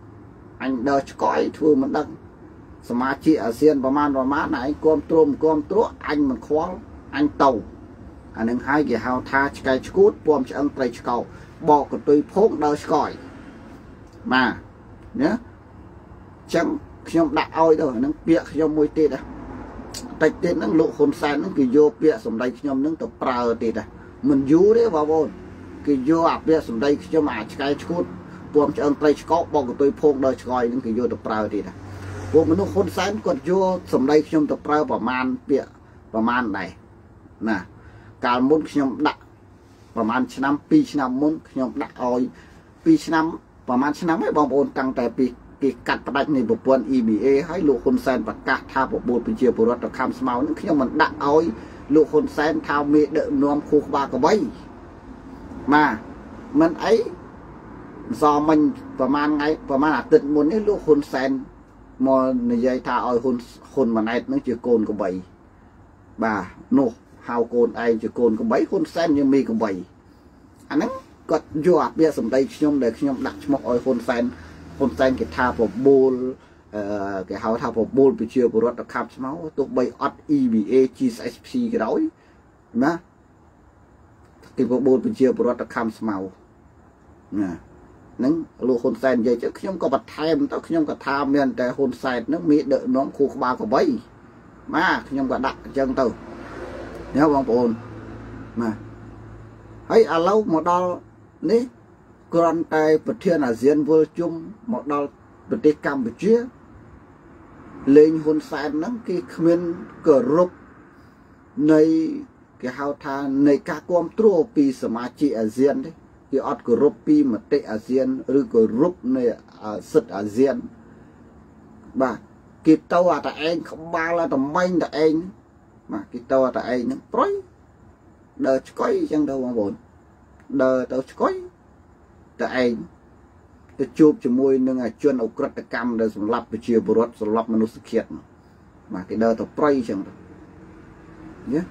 anh đợi coi thưa mình đăngสมาชิกอาเซียนประมาณประมาณไหนกวมตรมกวมตัวอันมันคว้าอันเต่าอันนึงให้กี่ฮาวทาสกายสกูดปวมจะอังไตรสกาวบอกกับตัวพกเดาสกอยมาเนี่ยจังขยมดักเอาตัวนั่งเปียขยมมวยตีดอะแต่ตีนั่งลุคนแซนนั่งกี่โยเปียสมได้ขยมนั่งตัวปลาตีดอะมันยูได้บ่าวกี่โยอาเปียสมได้ขยมอาสกายสกูดปวมจะอังไตรสกาวบอกกับตัวพกเดาสกอยนั่งกี่โยตัวปลาตีดอะพวกมนุษย์คนแสนกดโยสมได้ขยมตะเปล่าประมาณเปียประมาณไหนนะการมุนขยมดักประมาณชนะปีชนะมุนขยมดักออยปีชนะประมาณชนะไม่บางคนตั้งแต่ปีปีกัดประดับในบุปผล อี บี เอ ให้ลูกคนแสนประกาศท่าบุปผลเป็นเชียร์บุรุษตะคำสมานั้นขยมมันดักออยลูกคนแสนท่ามีเดินนวมคูบากระใบมามันไอ้ซอมันประมาณไงประมาณติดมุนนี่ลูกคนแสนมอในใจท่าเอาคนคนมันไอ้นั่งจะโกนกับใบบ่าโน่ฮาวโกนไอจะโกนกับใบคนแซนยังมีกับใบอันนั้นก็ยัวเบี้ยสมได้ขยมเด็กขยมดักชมเอาคนแซนคนแซนเกิดท่าพบบูลเอ่อเกิดฮาวท่าพบบูลไปเชื่อบุรุษตะขับใช่ไหมตัวใบอด อี บี เอ จี เอส พี ก็ได้นะที่พบบูลไปเชื่อบุรุษตะขับใช่ไหมนะนั่งลูกคนแซนใหญ่เจ้าขยมก็บัดไทยมันต้องขยมก็ทำเมียนแต่คนแซนนั่งมีเดอะน้องคู่บากับใบมาขยมก็ดักจังตัวเนี่ยบางปนมาให้อาเล่าหมดดอลนี่กรอนไตประเทศอาเซียนเวอร์จุ่มหมดดอลประเทศกัมพูชีเลี้ยงคนแซนนั่งกี่ขมิ้นเกิดรบในกี่ฮาวทานในการความตรัวปีสมาชิกอาเซียนดิที่อดก็รบปีมาเตะอาเซียนหรือก็รบในสุดอาเซียนบ่ากิตตัวแต่เองขบาลแต่ไม่แต่เองมากิตตัวแต่เองนั่งปล่อยเดินช้อยจังเดินมาบนเดินเดินช้อยแต่เองจะจูบจมูกนึงไอ้ชวนเอากระตกรรมเดินสำลับไปเชียร์บุรุษสำลับมนุษย์เขียดมากิเดินแต่ปล่อยจังเนี่ย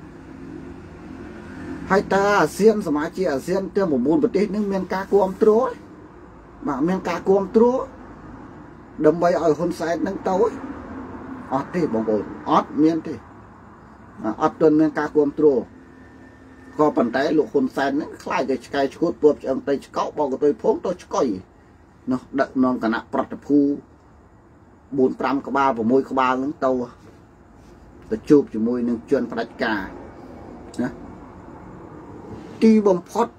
ให้ตาอาเซียนสมาชิกอาเซียนเติมบุญประเทศนึงเมียนกากวมตรัวมาเมียนกากวมตรัวดำใบเอาคนใส่นั่งเต้าอดที่บางคนอดเมียนที่อดจนเมียนกากวมตรัวก็ปันไตลูกคนใส่นั่งคล้ายกับไก่ชุดตัวจังไตเกาบอกกับตัวพงตัวช้อยเนาะดักนอนกันนะปรัตภูบุญปรำกบาผมมวยกบานั่งเต้าแต่จูบจมูกนึงจวนประกานะที่บ่มพด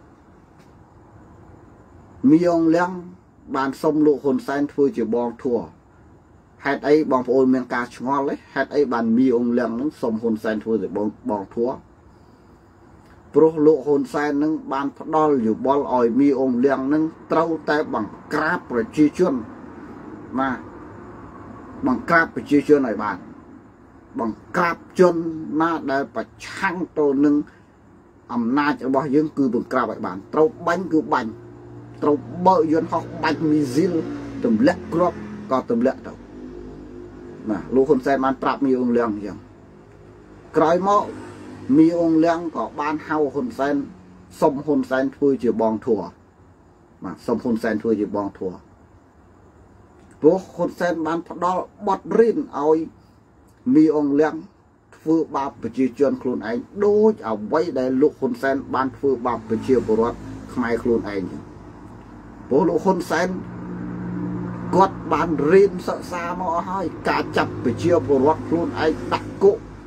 มีองเลี้ยงบานสมลูกคนแสนทั่วจะบองทั่วเหตุไอ้บองโอนเมียนกาชงอเลยเหตุไอ้บานมีองเลี้ยงนั้นสมคนแสนทั่วจะบองบองทั่วโปรลูกคนแสนนั้นบานพดอลอยู่บอลอ่อยมีองเลี้ยงนั้นเต้าแต่บังกราบประชีชนมาบังกราบประชีชนหน่อยบานบังกราบจนมาได้ประชังตัวหนึ่งอำนาจจะบอกยังคือบุญกราบแบบบ้านเต้าบังคือบังเต้าเบย์ยันหอกบังมีซิลตุ่มเล็กกรอบก็ตุ่มเล็กเต้านะลูกคนแสนมันปรับมีองค์เลี้ยงอย่างกลายหม้อมีองค์เลี้ยงก็บ้านเฮาคนแสนสมคนแสนทั่วจะบองถั่วมาสมคนแสนทั่วจะบองถั่วพวกคนแสนบ้านพอดบดรินเอามีองค์เลี้ยงฟื้นบาปไปเชื่อจนครูนเองโดยเอาไว้ได้ลูกคนแสนบ้านฟื้นบาปไปเชื่อบุรุษขมายครูนเองพวกลูกคนแสนกดบ้านเรียนศึกษามาให้การจับไปเชื่อบุรุษครูนเองดักกุ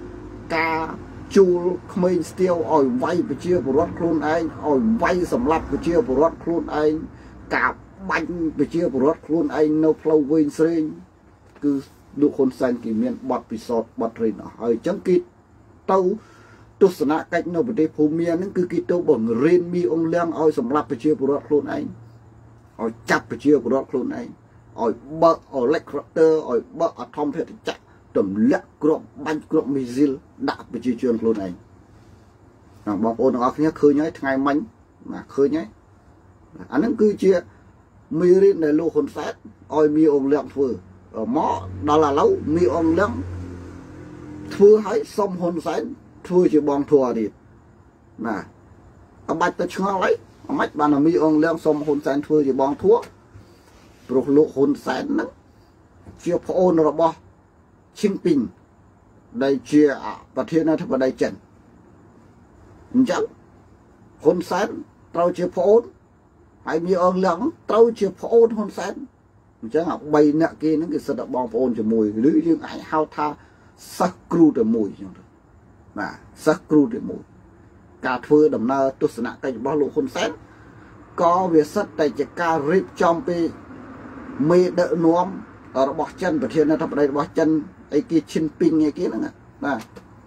ការជួលក្មេងស្ទាវឲ្យវាយប្រជាពលរដ្ឋខ្លួនឯងឲ្យវាយសម្លាប់ប្រជាពលរដ្ឋខ្លួនឯងការបាញ់ប្រជាពលរដ្ឋខ្លួនឯងនៅផ្លូវវែងស្រេងគឺលោកហ៊ុនសែនគេមានបទពិសោធន៍បទរៀនអស់ហើយអញ្ចឹងគេទៅទស្សនកិច្ចនៅប្រទេសភូមាហ្នឹងគឺគេទៅបង្រៀនមីអងលៀងឲ្យសម្លាប់ប្រជាពលរដ្ឋខ្លួនឯងឲ្យចាប់ប្រជាពលរដ្ឋខ្លួនឯងឲ្យបើកអេឡិចក្រូទ័រឲ្យបើកអធម្មភេទចក្រទម្លាក់គ្រាប់បាញ់គ្រាប់មីស៊ីលដាក់ប្រជាជនខ្លួនឯងបងប្អូនទាំងអស់គ្នាឃើញហើយថ្ងៃមិញណាឃើញហើយអាហ្នឹងគឺជាមេរៀនដែលលោកហ៊ុនសែនឲ្យមីអងលៀងធ្វើមកដល់ឥឡូវមីអងលៀងធ្វើឲ្យសុំហ៊ុនសែនធ្វើជាបងធัวទៀតណាអបាច់ទៅឆ្ងល់អីអមិនបានមីអងលៀងសុំហ៊ុនសែនធ្វើជាបងធัวព្រោះលោកហ៊ុនសែនហ្នឹងជាប្អូនរបស់ឈីនពីងដែលជាប្រធានាធិបតីចិនអញ្ចឹងហ៊ុនសែនត្រូវជាប្អូនហើយមីអងលៀងត្រូវជាប្អូនហ៊ុនសែនអញ្ចឹងអាបីអ្នកគេហ្នឹងគេសិតតែបងប្អូនជាមួយឬយើងអាចហៅថាសិស្សគ្រូតែមួយអញ្ចឹងទៅបាទសិស្សគ្រូតែមួយការធ្វើដំណើរទស្សនកិច្ចរបស់លោកហ៊ុនសែនក៏វាសិតតែជាការរៀបចំពីមេដឹកនាំរបស់ចិនប្រធានាធិបតីរបស់ចិនអីគេឈិនពីងអីគេហ្នឹងបាទ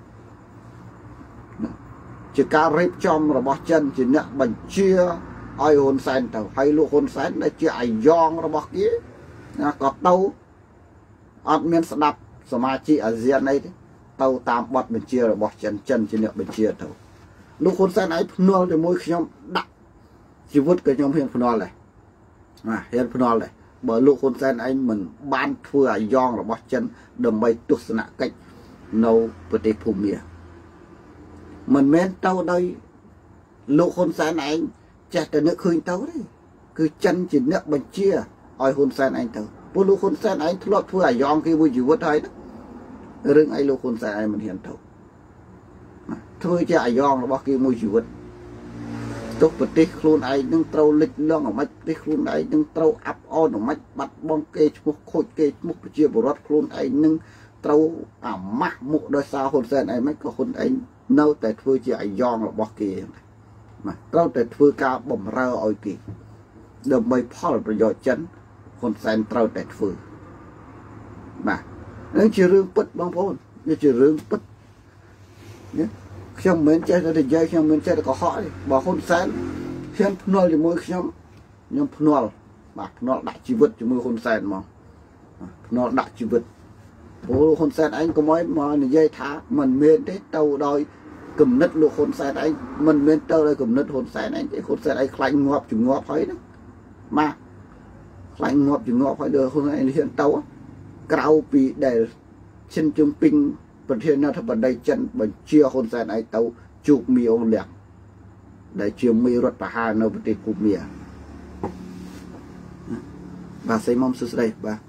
ជាការរៀបចំរបស់ចិនជាអ្នកបញ្ជាឲ្យហ៊ុនសែនទៅហើយលោកហ៊ុនសែនដែលជាអាយ៉ងរបស់គេណាក៏ទៅអត់មានស្ដាប់សមាជិកអាស៊ានអីទេទៅតាមបទបញ្ជារបស់ចិនចិនជាអ្នកបញ្ជាទៅលោកហ៊ុនសែនឯងភ្នាល់ជាមួយខ្ញុំដាក់ជីវិតក៏ខ្ញុំហ៊ានភ្នាល់ដែរណាហ៊ានភ្នាល់ដែរបើលោកហ៊ុនសែនឯងមិនបានធ្វើអាយ៉ងរបស់ចិនដើម្បីទស្សនកិច្ចនៅប្រទេសភូមាមិនមែនទៅដោយលោកហ៊ុនសែនឯងចេះតែនឹកឃើញទៅទេគឺចិនជាអ្នកបញ្ជាឲ្យហ៊ុនសែនឯងទៅព្រោះលោកហ៊ុនសែនឯងធ្លាប់ធ្វើអាយ៉ងគេមួយជីវិតហើយរឿងអីលោកហ៊ុនសែនឯងមិនហ៊ានទៅធ្វើជាអាយ៉ងរបស់គេមួយជីវិតទុកប្រទេសខ្លួនឯងនឹងត្រូវលិចលង់អាម៉េចប្រទេសខ្លួនឯងនឹងត្រូវអាប់អន់អាម៉េចបាត់បង់គេឈ្មោះខូចគេឈ្មោះប្រជាពលរដ្ឋខ្លួនឯងនឹងត្រូវអាម៉ាស់មុខដោយសារហ៊ុនសែនឯងមិនក៏ហ៊ុនឯងនៅតែធ្វើជាអាយ៉ងរបស់គេបាទត្រូវតែធ្វើការបំរើឲ្យគេដើម្បីផលប្រយោជន៍ចិនហ៊ុនសែនត្រូវតែធ្វើបាទនេះជារឿងពិតបងប្អូននេះជារឿងពិតណាខ្ញុំមិនចេះតែនិយាយខ្ញុំមិនចេះតែកុហកទេបើហ៊ុនសែនហ៊ានភ្នាល់ជាមួយខ្ញុំខ្ញុំភ្នាល់បាទភ្នាល់ដាក់ជីវិតជាមួយហ៊ុនសែនហ្មងភ្នាល់ដាក់ជីវិតព្រោះហ៊ុនសែនឯងកុំឲ្យមកនិយាយថាមិនមែនទេទៅដោយគំនិតលោកហ៊ុនសែនឯងមិនមែនទៅដោយគំនិតហ៊ុនសែនឯងទេហ៊ុនសែនឯងខ្លាចងាប់ជំងាប់ហើយហ្នឹងបាទខ្លាចងាប់ជំងាប់ហើយដល់ហ៊ុនឯងហ៊ានទៅក្រៅពីដែលឈិនជឹងពីងប្រធានាធិបតីចិនបញ្ជាហ៊ុនសែនឯងទៅជួបមីអងលៀងដែលជាមេរដ្ឋប្រហារនៅប្រទេសភូមាបាទស្អីមកសួស្ដីបាទ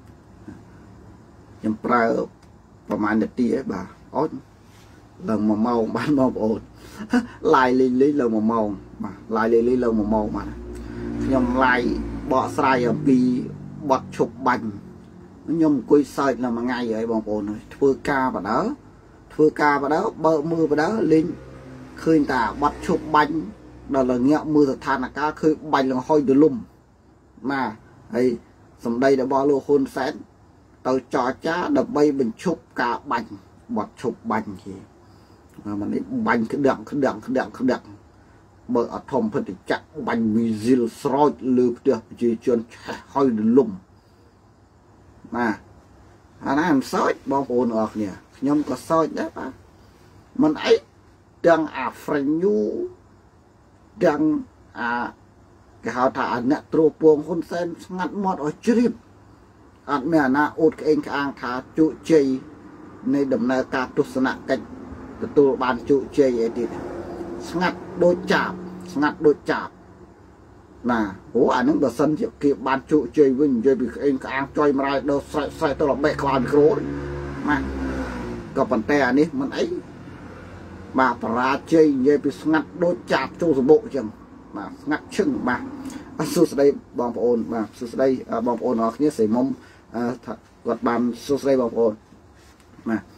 ខ្ញុំប្រើប្រហែលនាទីឯងបាទអូនឡើងមួយម៉ោងបានបងប្អូនឡាយលេងលេងឡើងមួយម៉ោងបាទឡាយលេងលេងឡើងមួយម៉ោងបាទខ្ញុំឡាយបកស្រាយអំពីបទឈប់បាញ់ខ្ញុំអង្គុយសើចនៅមួយថ្ងៃហើយបងប្អូនធ្វើការបដៅធ្វើការបដៅបើមើលបដៅលេងឃើញតាបត់ឈប់បាញ់ដល់ល្ងាក់មើលស្ថានភាពឃើញបាញ់លង្ហុយទលំបាទហើយសម្ដីរបស់លោកហ៊ុនសែនទៅចរចាដើម្បីបញ្ឈប់ការបាញ់បត់ឈប់បាញ់គេមិននេះបាញ់ក្តាំងក្តាំងក្តាំងក្តាំងបើអធម្មភេទចក្របាញ់មីស៊ីលស្រោចលើផ្ទះប្រជាជនឆេះហើយទលំបាទអាណាមិនសើចបងប្អូនអរគ្នាខ្ញុំក៏សើចដែរបាទមិនអីទាំងអាហ្វ្រិញូទាំងអាគេហៅថាអាអ្នកទ្រពងហ៊ុនសែនស្ងាត់មាត់ឲ្យជ្រាបអត់មានអាណាអួតក្អេងក្អាងថាជោគជ័យនៃដំណើរការទស្សនកិច្ចទទួលបានជោគជ័យអីទៀតស្ងាត់ដូចចាបស្ងាត់ដូចចាបណាអូអានឹងបើសិនជាគេបានជោគជ័យវិញនិយាយពីក្អេងក្អាងចុយម្រាយដល់ស្រែកស្រែកទៅរបេះក្បាលមីក្រូណាក៏ប៉ុន្តែអានេះមិនអីបាទបរាជ័យនិយាយពីស្ងាត់ដូចចាបចូលសបុកអញ្ចឹងបាទស្ងាត់ឈឹងបាទសួស្ដីបងប្អូនបាទសួស្ដីបងប្អូនអរគ្នាស្រីមុំថាគាត់បានសួស្ដីបងប្អូនបាទ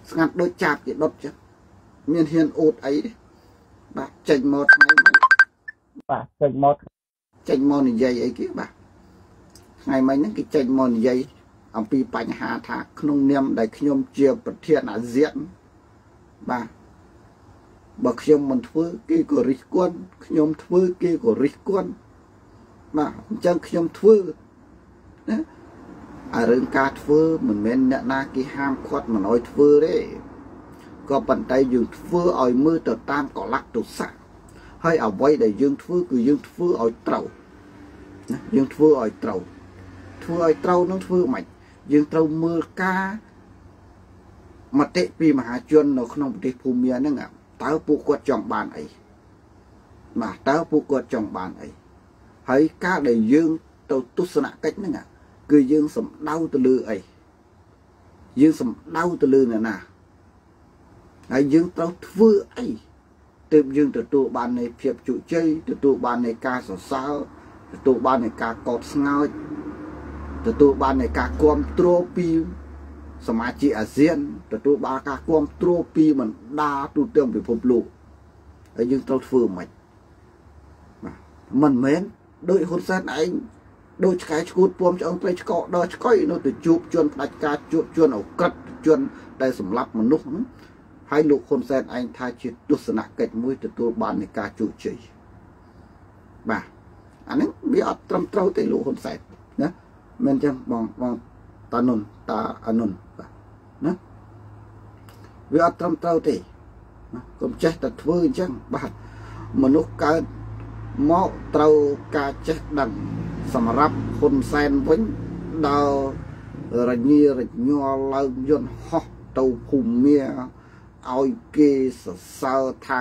ស្ងាត់ដូចចាប់ជាដុតចឹងមានហ៊ានអួតអីទេបាទចេញមកថ្ងៃមិញបាទចេញមកចេញមកនិយាយអីគេបាទថ្ងៃមិញហ្នឹងគេចេញមកនិយាយអំពីបញ្ហាថាក្នុងនាមដែលខ្ញុំជាប្រធានអាស៊ានបាទបើខ្ញុំមិនធ្វើគេក៏រិះគន់ខ្ញុំធ្វើគេក៏រិះគន់បាទអញ្ចឹងខ្ញុំធ្វើណាអារឿងការធ្វើមិនមែនអ្នកណាគេហាមឃាត់មិនឲ្យធ្វើទេក៏ប៉ុន្តែយើងធ្វើឲ្យមើលទៅតាមកលៈទេសៈហើយអ្វីដែលយើងធ្វើគឺយើងធ្វើឲ្យត្រូវណាយើងធ្វើឲ្យត្រូវធ្វើឲ្យត្រូវនឹងធ្វើមិនយើងត្រូវមើលការមតិពីមហាជននៅក្នុងប្រទេសភូមាហ្នឹងតើពួកគាត់ចង់បានអីបាទតើពួកគាត់ចង់បានអីហើយការដែលយើងទៅទស្សនកិច្ចហ្នឹងគឺយើងសំដៅទៅលើអីយើងសំដៅទៅលើអ្នកណាហើយយើងត្រូវធ្វើអីទើបយើងទទួលបាននៃភាពជោគជ័យទទួលបាននៃការសរសើរទទួលបាននៃការកោតស្ងោចទទួលបាននៃការគាំទ្រពីសមាជិកអាស៊ានទទួលបានការគាំទ្រពីបណ្ដាទូទាំងពិភពលោកហើយយើងត្រូវធ្វើមិនបាទមិនមែនដោយហ៊ុនសែនឯងដូចឆ្កែឈួតពំឆ្អឹងត្រីឆ្កោដល់ឆ្កុយនៅទៅជួបជនផ្ដាច់ការជួបជនអក្រិតជនដែលសម្លាប់មនុស្សហ្នឹងហើយលោកហ៊ុនសែនឯងថាជាទស្សនកិច្ចមួយទទួលបាននៃការជោគជ័យបាទអានេះវាអត់ត្រឹមត្រូវទេលោកហ៊ុនសែនណាមិនអញ្ចឹងបងបងតានុនតាអនុនបាទណាវាអត់ត្រឹមត្រូវទេណាកុំចេះតែធ្វើអញ្ចឹងបាទមនុស្សកើតមកត្រូវការចេះដឹងសម្រាប់ហ៊ុនសែនវិញដល់រញ៉េរញ័រឡើងយន្តហោះទៅភូមាឲ្យគេសរសើរថា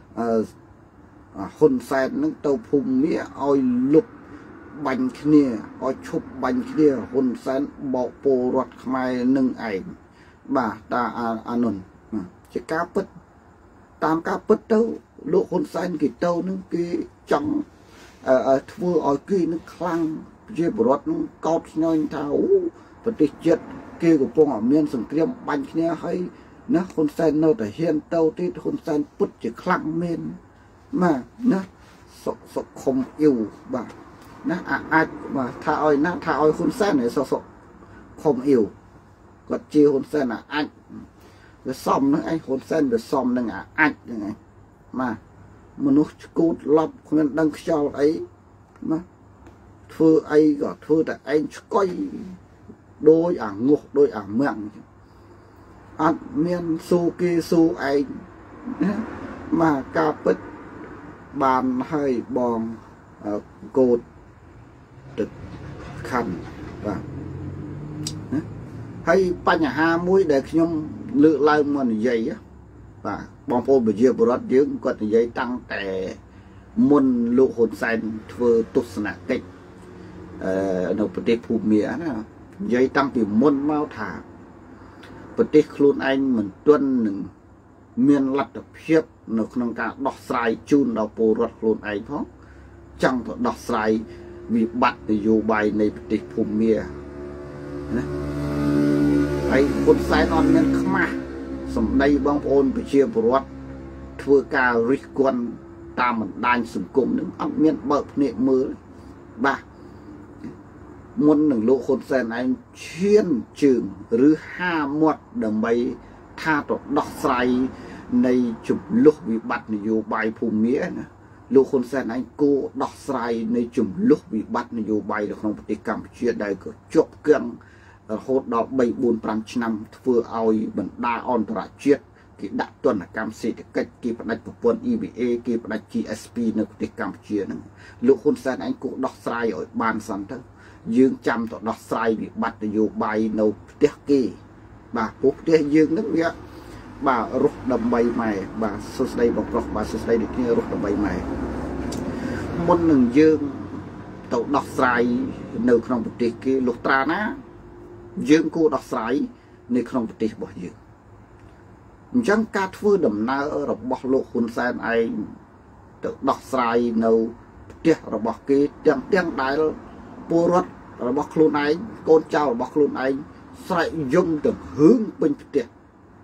ហ៊ុនសែននឹងទៅភូមាឲ្យលុបបាញ់គ្នាឲ្យឈប់បាញ់គ្នាហ៊ុនសែនបោកពលរដ្ឋខ្មែរនឹងឯងបាទតាអានុនជាការពិតតាមការពិតទៅលោកហ៊ុនសែនគេទៅនឹងគេចង់ធ្វើឲ្យគេនឹងខ្លាំងជាបរដ្ឋនឹងកោតស្ញើថាអូប្រទេសជាតិគេកំពុងតែមានសង្គ្រាមបាញ់គ្នាហើយណាហ៊ុនសែននៅតែហ៊ានទៅទីហ៊ុនសែនពុតជាខ្លាំងមែនបាទណាសុកសុកខំអ៊ីវបាទណាអាចបាទថាឲ្យណាថាឲ្យហ៊ុនសែនឲ្យសុកសុកខំអ៊ីវគាត់ជាហ៊ុនសែនអាចវាសមនឹងឯងហ៊ុនសែនវាសមនឹងអាចហ្នឹងឯងបាទមនុស្សឈួតឡប់គ្មានដឹងខ្យល់អីណាធ្វើអីក៏ធ្វើតែឯងឆ្កុយដោយអាងុះដោយអាមាំងអត់មានស៊ូគេស៊ូឯងណាមកការពិតបានឲ្យបងកូតទឹកខណ្ឌបាទណាហើយបញ្ហាមួយដែលខ្ញុំលើកឡើងមកនិយាយបាទបងប្អូនប្រជាពលរដ្ឋយើងគាត់និយាយតាំងតែមុនលោកហ៊ុនសែនធ្វើទស្សនកិច្ចអឺនៅប្រទេសភូមាណានិយាយតាំងពីមុនមកថាប្រទេសខ្លួនឯងមិនទាន់នឹងមានលទ្ធភាពនៅក្នុងការដោះស្រាយជូនដល់ពលរដ្ឋខ្លួនឯងផងចង់ទៅដោះស្រាយវិបត្តិនយោបាយនៃប្រទេសភូមាណាហើយហ៊ុនសែនអត់មានខ្មាស់សម្ដីបងប្អូនប្រជាពលរដ្ឋធ្វើការរិះគន់តាមបណ្ដាញសង្គមនឹងអត់មានបើកភ្នែកមើលបាទមុននឹងលោកហ៊ុនសែនឯងឈានជើងឬហាមាត់ដើម្បីថាទៅដោះស្រាយនៃចំនួនវិបត្តិនយោបាយភូមាណាលោកហ៊ុនសែនឯងគោដោះស្រាយនៃចំនួនវិបត្តិនយោបាយនៅក្នុងប្រទេសកម្ពុជាដែលក៏ជាប់គៀងរហូតដល់បី បួន ប្រាំឆ្នាំធ្វើឲ្យបណ្ដាអន្តរជាតិគេដាក់ទណ្ឌកម្មសេដ្ឋកិច្ចគេផ្ដាច់ប្រព័ន្ធ E B A គេផ្ដាច់ G S P នៅប្រទេសកម្ពុជាហ្នឹងលោកហ៊ុនសែនឯងគោដោះស្រាយឲ្យបានសិនទៅយើងចាំទៅដោះស្រាយវិបត្តិនយោបាយនៅផ្ទះគេបាទព្រោះផ្ទះយើងហ្នឹងវាបាទរស់ដើម្បីម៉ែបាទសួស្ដីបងប្រុសបាទសួស្ដីដូចគ្នារស់ដើម្បីម៉ែមុននឹងយើងទៅដោះស្រាយនៅក្នុងប្រទេសគេលុះត្រាណាយើងគួរដោះស្រាយនៅក្នុងប្រទេសរបស់យើងអញ្ចឹងការធ្វើដំណើររបស់លោកហ៊ុនសែនឯងទៅដោះស្រាយនៅផ្ទះរបស់គេទាំងទាំងដែលពលរដ្ឋរបស់ខ្លួនឯងកូនចៅរបស់ខ្លួនឯងស្រែកយំទៅហឹងពេញផ្ទះ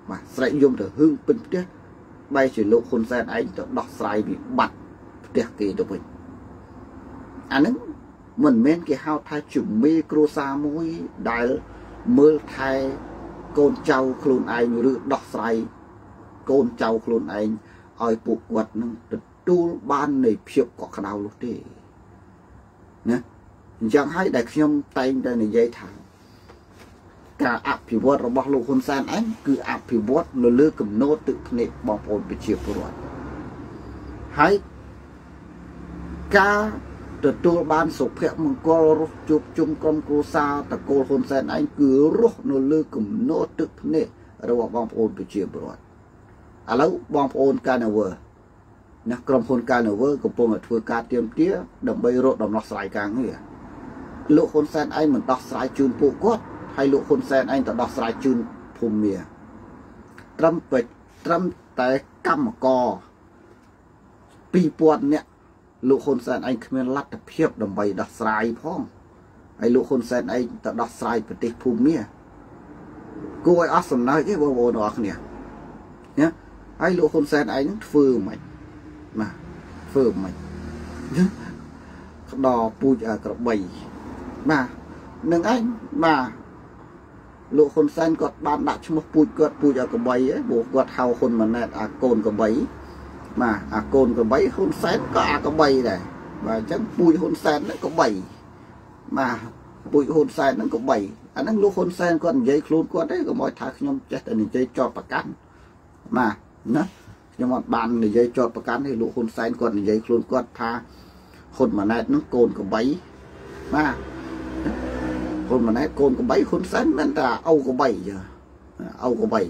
mà sẽ dùng từ hương bình tiết bay chỉ lộ khôn sen anh tự đọc sai bị bắt tiết kỳ được mình anh ấy mình men cái hao thay chủ micro sa mũi đại mưa thay côn trâu khuôn anh rửa đọc sai côn trâu khuôn anh oi buộc quật nó tu ban này phiêu có khả năng lúc đi nhé chẳng hay đại khiêm tay đây này dây thẳng cả áp phỉ vót rồi bóc lục hôn san anh cứ áp phỉ vót nó lơ cầm nốt tự nệ bỏ ổn bị chiều rồi hay ca từ tu ban sụp hẹn mừng co chụp chung con cô sa ta cô hôn san anh cứ rút nó lơ cầm nốt tự nệ rồi bỏ ổn bị chiều rồi à lâu bỏ ổn ca nào vừa nè cầm hôn ca nào vừa cầm bông ở thưa ca tiêm tía đầm bay rốt đầm lọt sải càng người lục hôn san anh mình đọc sải chun phụ quát hay lục hôn sen anh ta đọc sải chun phùm mìa trâm bịch trâm tại cam cò pi buồn nè lục hôn sen anh không lát tập hiệp đầm bày đọc sải phong hay lục hôn sen anh ta đọc sải bịch tịch phùm mìa cô ấy ác sầm nói chứ vô vô đó nè nhá hay lục hôn sen anh phư mày mà phư mày đò pui ở cặp bầy mà nâng anh mà lộ khôn sen cọt ban đặt cho một pui cọt pui ở cái bẫy ấy bộ cọt hào khôn mà nè à cồn cái bẫy mà à cồn cái bẫy khôn sen có à cái bẫy này và chắc pui khôn sen nó có bẫy mà pui khôn sen nó có bẫy anh đang lộ khôn sen còn dây khôn cọt đấy có mọi thằng nhom chết thì dây cho bạc cắn mà nó nhưng mà bàn thì dây cho bạc cắn thì lộ khôn sen còn dây khôn cọt tha khôn mà nè nó cồn cái bẫy màคนมันให้โกนกับใบคนสั้นนั่นแต่เอากับใบเยอะเอากับใบ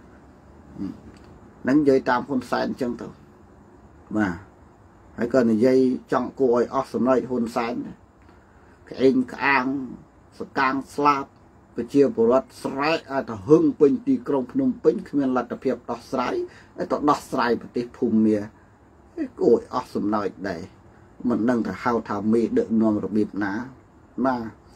นั่นยัยตามคนสั้นจังตัวมาให้ก่อนยัยจังโกยออกสมัยคนสั้นเองกลางสกางสลับไปเชี่ยวปวดสไลด์อาจจะหึงเป็นตีกรงพนมเป็นขึ้นมาลัดเพียบดอกสไลด์ไอ้ตัวดอกสไลด์ปฏิภูมิเมียโกยออกสมัยใดมันนั่งแต่ข้าวทำมีเดินนอนระเบียบหนามา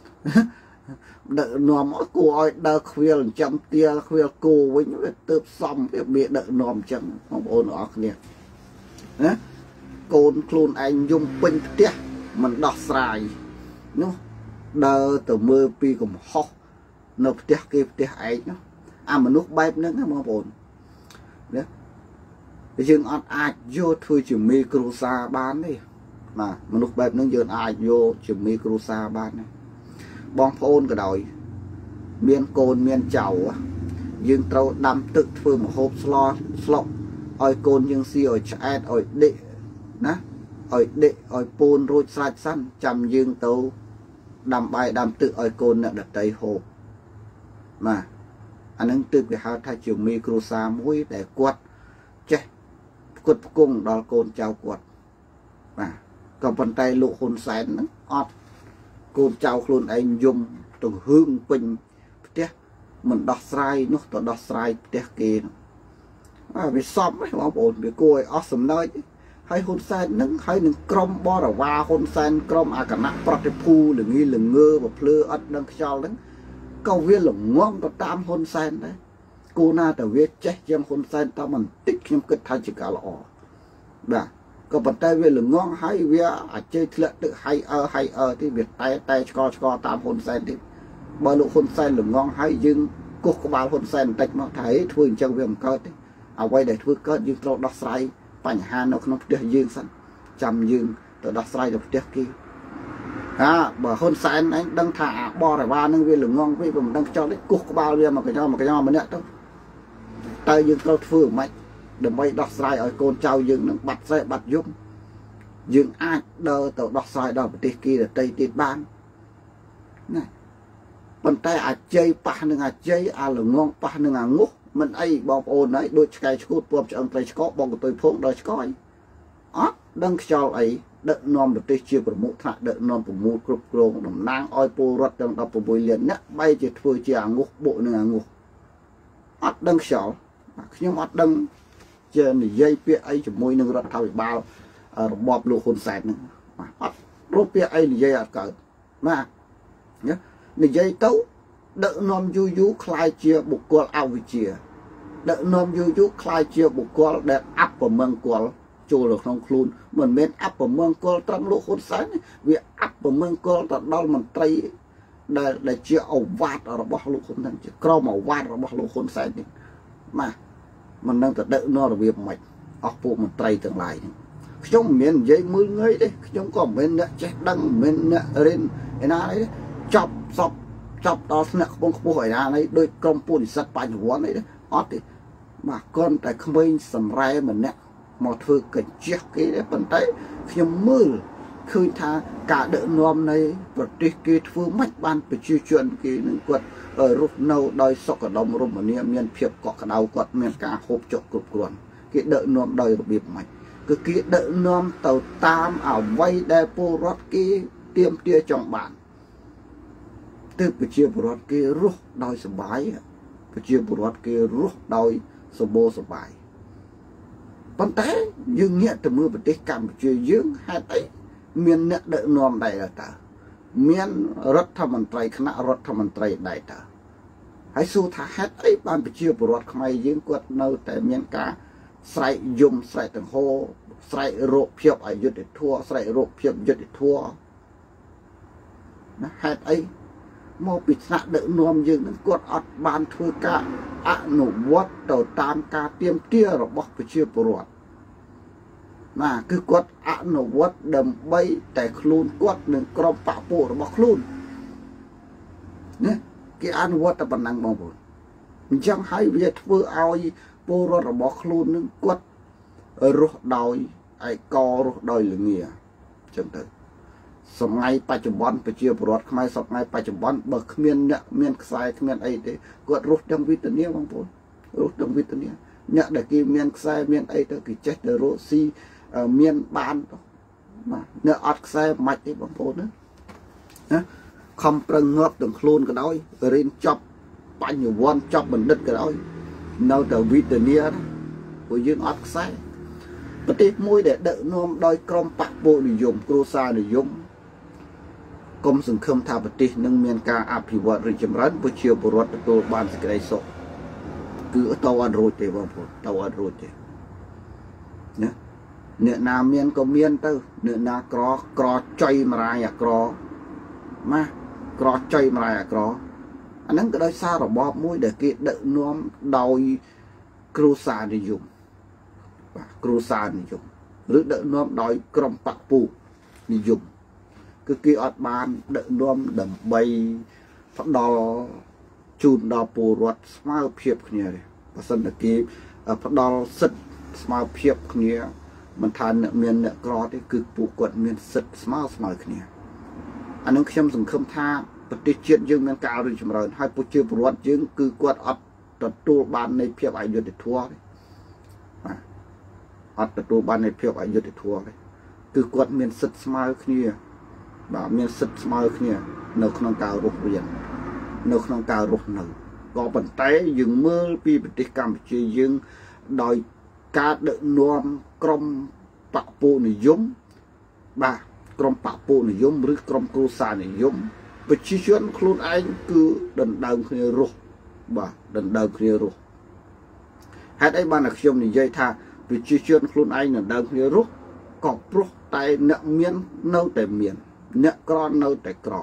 đỡ nòm cô ơi đỡ khuya chăm tia khuya cô với những cái tớp xong cái bị đỡ nòm chẳng không ổn ở kia nè côn clone anh dùng pin tia mình đọc xài nó đỡ từ mưa pi cùng ho nộp tia kia tia ấy nó à mà nước bay nữa không ổn đấy nhưng anh ai vô thôi chỉ micro xa bán đi mà mà nước bay nó dần ai vô chỉ micro xa bán này bong phôn cái đồi miên côn miên chầu dương trâu đâm tự phương một hộp slo slo oi côn dương si oi chat oi đệ nè oi đệ oi pôn rồi sạch săn chầm dương tâu đâm bài đâm tự oi côn nè đặt tay hộp mà anh ấy tự cái hai thay chiều micro xa mũi để quật che quật cung đó côn chào quật mà còn bàn tay lộ hồn sáng nó ọt côn trâu luôn anh dùng từ hương bình tiếc mình đọc sai nó tự đọc sai tiếc kia à vì xong ấy mà ổn vì cô ấy awesome nói hay hôn sen nứng hay nứng crom bo là va hôn sen crom à cả nặng protepu là nghi là ngơ và plơ ớt đang cho đấy câu viên là ngon và tam hôn sen đấy cô na từ viết chết trong hôn sen tao mình tích trong cái thay chỉ cả lọ đã có bàn tay về là ngon hay về à chơi thiệt tự hay ơ hay ơ thì việc tay tay cho cho tam hôn sen thì bao lũ hôn sen là ngon hay nhưng cô có bao hôn sen tạch nó thấy thôi trong việc cơ thì à quay để thôi cơ nhưng tôi đọc sai bảnh hà nó không được dương sẵn chầm dương tôi đọc sai được tiếc kia à bởi hôn sen anh đang thả bo rồi ba nâng về là ngon với mình đang cho đấy cô có bao nhiêu mà cái nhau mà cái nhau mà nè đâu tay dương tôi phương mạnh đừng bay đọc sai ở côn trâu dương nó bật dậy bật giúp dương ai đơ tàu đọc sai đọc tê kia là tây tê ban này bàn tay à chơi pa nương à chơi à là ngon pa nương à ngốc mình ai bọc ồn đấy đôi cái cút bom cho ông tây có bom của tôi phun đôi coi á đăng cho ấy đợt nom được tê chia của mũ thạ đợt nom của mũ cục cồn đồng nang oi po rót trong đọc của bùi liền nhá bay chỉ thôi chỉ à ngốc bộ nương à ngốc á đăng cho nhưng á đăng trên dây pia ấy chỉ môi nương rót thao bao bọp lụa hồn sạch nữa rốt pia ấy là dây ở cỡ mà nhá là dây tấu đỡ non du du khai chia bục qua ao vi chia đỡ nôm du du khai chiều bộ qual để áp vào mương qual chùa được không khuôn mình bên áp vào mương qual trong lỗ khôn sáng vì áp vào mương qual tận đó mình tây để để chia ổ vạt ở bao lỗ khôn sáng chỉ cro màu vạt ở bao lỗ khôn sáng mà mình đang tự đỡ nó là việc mạch ốc bộ mình tây tương lai trong miền dây mưa ngay đấy trong còn bên nữa chết đăng bên nữa lên cái nào đấy chọc sọc chọc đó nè không có hỏi nào đấy đôi công phu sắt bánh huấn đấy ót thì mà con tại không bên sầm rai mình nè một thứ cái chiếc cái đấy phần tay khi mưa khơi tha cả đỡ nôm này vật đi kia phương mạch ban phải chuyên chuyện cái những quật ở rút nâu đôi sọc ở đồng rùm ở niệm miền phiệp cọ cả đầu quật miền cả hộp chọc cột quần cái đỡ nôm đôi biệt mạch cứ kia đỡ nôm tàu tam ảo vay đe po rót kia tiêm tia trong bản từไปเชียบรถกี่รู้โดยสบายไปเชียบรถกี่รู้โดยสบายสบายปัจจัยยังเงี้ยแต่เมื่อประเทศกัมพูชายังให้ไอ้เมียนเนี่ยเดินนอมได้แล้วแต่เมียนรัฐมนตรีคณะรัฐมนตรีได้แต่ให้สู้ท้าให้ไอ้บ้านไปเชียบรถขมายยังกวดเนื้อแต่เมียนกาใส่ยุ่มใส่ตังโฮใส่โรคเพียบอายุติทั่วใส่โรคเพียบยุติทั่วนะให้ไอ้มองปิดสะเดินนวมยืนกดอัดบานทุกะอนุวัตต่อตามการเตรียมเตี้ยระบบไปเชื่อปรวดน่ะคือกดอนุวัตดำใบแต่คลูนกดหนึ่งกรอบปะปูระบบคลูนเนี่ยกี่อนุวัตแต่ปัญญาบางบุญยังให้เวียดเพื่อเอาปูระบบคลูนนึงกดรุดดอยไอ้กอรุดดอยหรือเงี้ยจังเถอะสมัยปัจจุบันไปเชียบรถขมายสมัยปัจจุบันเบิกเมียนเนี่ยเมียนสายเมียนไอ้เด็กกดรุดดังวิตเนียบางคนรุดดังวิตเนียเนี่ยเด็กกี่เมียนสายเมียนไอ้เด็กกี่เจ็ดเดโรซีเมียนบานมาเนี่ยอัดสายมัดไอ้บางคนนะนะคำประงบถึงโคลนก็ได้เรียนจับปัญญวันจับบันดึกก็ได้เนาแต่วิตเนียนะพอยืนอัดสายปฏิมวยเด็กเดินนอมโดยกรมปะโบนิยมครูซานิยมกรมสังคมทาปฏิหนึ่งเมียนการอภิวัตริจมรันผู้เชี่ยวบรอดตัวบ้านสกัดโซคือตัวอันโรเจบางคนตัวอันโรเจเนี่ยเนื้อนาเมียนก็เมียนเต้เนื้อนากรอกรอใจมาไรอะกรอมากรอใจมาไรอะกรออันนั้นก็ได้ซาระบอบมวยเด็กเกิดเดินน้อมโดยครูซานิยมครูซานิยมหรือเดินน้อมโดยกรมปะปูนิยมคือกี่อัดบานเดินรวมดำใบฟักดอจูนดอปูรถสมาเพียบเนี่ยเลยภาษาตะกี้ฟักดอสิทธิ์สมาเพียบเนี่ยมันทานเนี่ยเมียนเนี่ยกรอที่คือปูกดเมียนสิทธิ์สมาสมาเนี่ยอันนั้นเข้มสังคมท่าปฏิเชียยังเมียนกาวหรือจำเริญให้ปูเชื่อปูรถยังคือกดอัดตัดตัวบานในเพียบอายุติทั่วเลยอัดตัดตัวบานในเพียบอายุติทั่วเลยคือกดเมียนสิทธิ์สมาเนี่ยแบบมีสิทธิ์สมัยเนี่ยในขนมการรุกเรียนในขนมการรุกหนึ่งก็ปัจจัยยังเมื่อปีปฏิกรรมจียังโดยการเดินนวมกรมปะปูนิยมบ่ากรมปะปูนิยมหรือกรมครูสานิยมไปชี้ชวนครูเองคือเดินเดินขึ้นรุกบ่าเดินเดินขึ้นรุกให้ได้บ้านนักชมนี่ยัยท่าไปชี้ชวนครูเองเดินเดินขึ้นรุกกอบรุกไตเนื้อเมียนเนื้อแต่เมียนเนื้อกรอนเนื้อแต่กรอ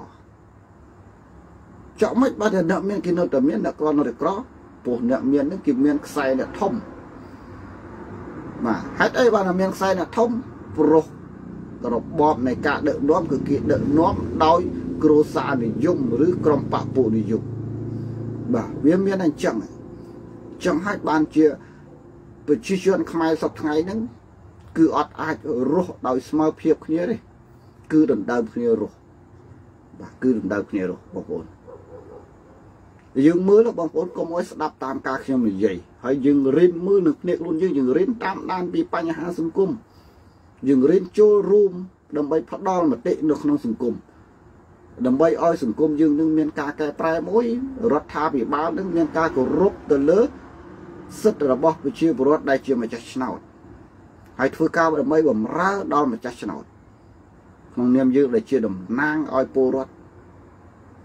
จะไม่บ้านเนื้อเมียนกินเนื้อแต่เมียนเนื้อกรอนเนื้อแต่กรอปวดเนื้อเมียนนึกกินเมียนใส่เนื้อทมมาให้ได้บ้านเมียนใส่เนื้อทมปลุกกระบอบในการเดินน้อมคือกิเดินน้อมโดยครูสานิยมหรือกรมปะปูนิยมบ่าเวียนเมียนนั่นจังจังให้บ้านเชียไปชี้ชวนขมายสักไงนั้นคืออดอาจรู้โดยสมาเพียบนี้เลยคือดันดาวเนียรุบ่าคือดันดาวเนียรุบางคนยังมือแล้วบางคนก็ไม่สดับตามการเขียนใหญ่ให้ยังเรียนมือหนึ่งเนี่ยรุ่นยังยังเรียนตามด้านปีปัญหาสังคมยังเรียนโจรูมดำใบพัดดอลมาเตะนกน้องสังคมดำใบอ้อยสังคมยังนึงเมียนกาแก่ปลายมวยรัฐาปีบ้านนึงเมียนกาก็รบตะเลือสุดระบบไปเชื่อบรอดได้เชื่อมาจากชนาวให้ทุกข้าวดำใบบ่มร้าดอลมาจากชนาวมองเนียมยืดเลยเชื่อดมนางอ้อยปูรถ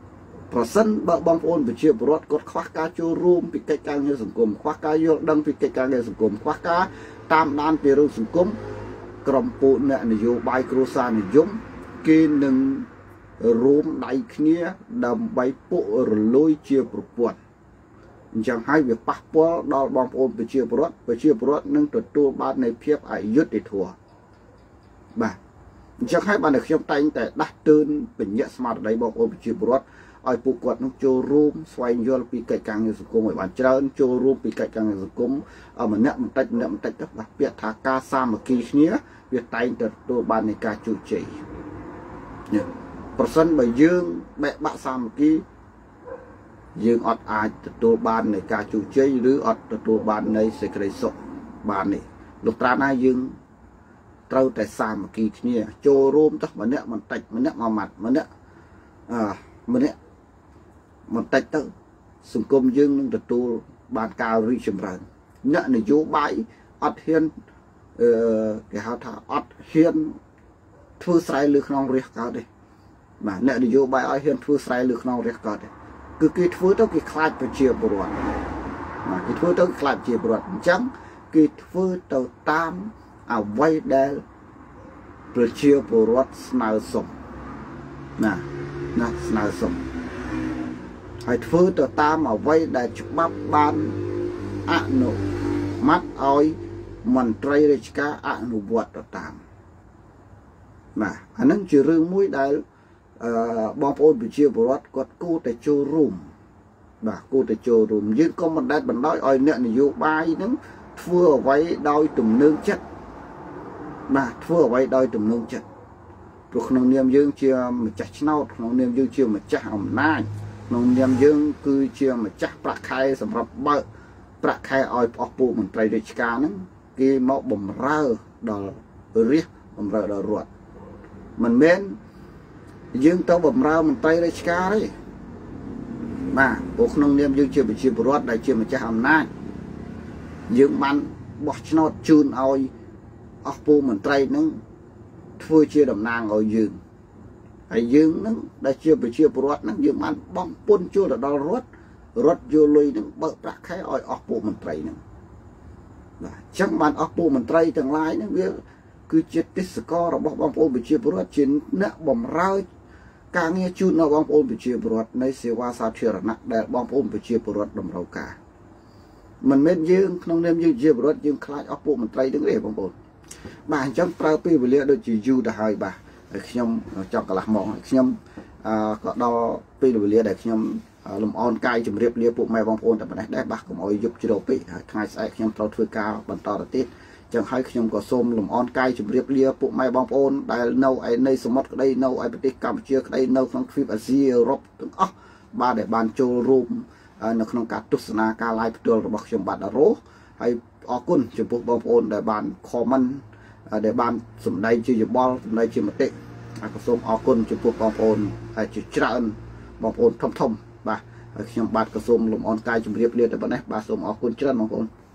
ប្រសិនបើបងប្អូនប្រជាពលរដ្ឋគាត់ខ្វះការចូលរួមពីកិច្ចការងារសង្គមខ្វះការយល់ដឹងពីកិច្ចការងារសង្គមខ្វះការតាមដានពីរឿងសង្គមក្រុមពួកអ្នកនយោបាយគ្រួសារនិយមគេនឹងរួមដៃគ្នាដើម្បីពុករលួយជាប្រព័ន្ធអញ្ចឹងហើយវាប៉ះពាល់ដល់បងប្អូនប្រជាពលរដ្ឋប្រជាពលរដ្ឋនឹងទទួលបាននៃភាពអយុត្តិធម៌បាទអញ្ចឹងហើយបានតែខ្ញុំតែងតែដាស់តឿនពញ្ញាក់ស្មារតីបងប្អូនប្រជាពលរដ្ឋឲ្យពួកគាត់នឹងចូលរួមស្វែងយល់ពីកិច្ចការងារសង្គមឲ្យបានច្រើនចូលរួមពីកិច្ចការងារសង្គមម្នាក់បន្តិចម្នាក់បន្តិចទៅបាទពាក្យថាការសាមគ្គីគ្នាវាតែងតែទទួលបាននៃការជោគជ័យប្រសិនបើយើងបែកបាក់សាមគ្គីយើងអត់អាចទទួលបាននៃការជោគជ័យឬអត់ទទួលបាននៃសេចក្តីសុខបាននេះលោកត្រាណាយើងត្រូវតែសាមគ្គីគ្នាចូលរួមទៅម្នាក់បន្តិចម្នាក់មួយម៉ាត់ម្នាក់អឺម្នាក់បន្តិចទៅសង្គមយើងនឹងទទួលបានការរីកចម្រើនអ្នកនយោបាយអត់ហ៊ានអឺគេហៅថាអត់ហ៊ានធ្វើស្រែលើខ្នងរាជកើតទេបាទអ្នកនយោបាយអត់ហ៊ានធ្វើស្រែលើខ្នងរាជកើតទេគឺគេធ្វើទៅគេខ្លាចប្រជាពលរដ្ឋបាទគេធ្វើទៅខ្លាចប្រជាពលរដ្ឋអញ្ចឹងគេធ្វើទៅតាមអ្វីដែលប្រជាពលរដ្ឋស្នើសុំណាណាស្នើសុំហើយធ្វើទៅតាមអ្វីដែលច្បាប់បានអនុម័តឲ្យមន្ត្រីរាជការអនុវត្តទៅតាមបាទអានឹងជារឿងមួយដែលអឺបងប្អូនប្រជាពលរដ្ឋគាត់គួរតែចូលរួមបាទគួរតែចូលរួមយើងក៏មិនដែលបណ្ដោយឲ្យអ្នកនយោបាយនឹងធ្វើអ្វីដោយទំនើងចិត្តបាទធ្វើអ្វីដោយទំនើងចិត្តព្រោះក្នុងនាមយើងជាម្ចាស់ឆ្នោតក្នុងនាមយើងជាម្ចាស់អំណាចក្នុងនាមយើងគឺជាម្ចាស់ប្រាក់ខែសម្រាប់បើកប្រាក់ខែឲ្យអស់ពួកមន្ត្រីរាជការហ្នឹងគេមកបំរើដល់រាជបំរើដល់រដ្ឋមិនមែនយើងទៅបំរើមន្ត្រីរាជការទេបាទព្រោះក្នុងនាមយើងជាប្រជាពលរដ្ឋដែលជាម្ចាស់អំណាចយើងបានបោះឆ្នោតជូនឲ្យអស់ពួកមន្ត្រីហ្នឹងធ្វើជាតំណាងឲ្យយើងហើយយើងហ្នឹងដែលជាប្រជាពលរដ្ឋហ្នឹងយើងបានបង់ពន្ធចូលទៅដល់រដ្ឋរដ្ឋយកលុយហ្នឹងបើកប្រាក់ខែឲ្យអស់ពួកមន្ត្រីហ្នឹងបាទអញ្ចឹងបានអស់ពួកមន្ត្រីទាំងឡាយហ្នឹងវាគឺជាទេសកលរបស់បងប្អូនប្រជាពលរដ្ឋជាអ្នកបម្រើការងារជូនដល់បងប្អូនប្រជាពលរដ្ឋនៃសេវាសាធារណៈដែលបងប្អូនប្រជាពលរដ្ឋតម្រូវការមិនមែនយើងក្នុងនាមយើងជាពលរដ្ឋយើងខ្លាចអស់ពួកមន្ត្រីទាំងនេះបងប្អូនបាទអញ្ចឹងប្រើពេលវេលាដូចជាយូរទៅហើយបាទហើយខ្ញុំចង់កន្លះម៉ោងខ្ញុំអឺក៏ដល់ពេលវេលាដែលខ្ញុំលំអរកាយជម្រាបលាពួកម៉ែបងប្អូនតែប៉ុណ្ណេះដែរបាទកុំឲ្យយប់ជ្រៅពេកហើយថ្ងៃស្អែកខ្ញុំត្រូវធ្វើការបន្តទៅទៀតចឹងហើយខ្ញុំក៏សូមលំអរកាយជម្រាបលាពួកម៉ែបងប្អូនដែលនៅឯនៃសមុទ្រក្តីនៅឯប្រទេសកម្ពុជាក្តីនៅក្នុងទ្វីបអាស៊ីអឺរ៉ុបទាំងអស់បាទដែលបានចូលរួមនៅក្នុងការទស្សនាការ live ផ្ទាល់របស់ខ្ញុំបាទតារ៉ូហើយអរគុណចំពោះបងប្អូនដែលបាន comment ដែលបានសម្ដែងជាយោបល់សម្ដែងជាមតិហើយក៏សូមអរគុណចំពោះបងប្អូនហើយជាច្រើនបងប្អូនធំធំបាទហើយខ្ញុំបាទក៏សូមលំអរកាយជម្រាបលាតែប៉ុណ្ណេះបាទសូមអរគុណច្រើនបងប្អូន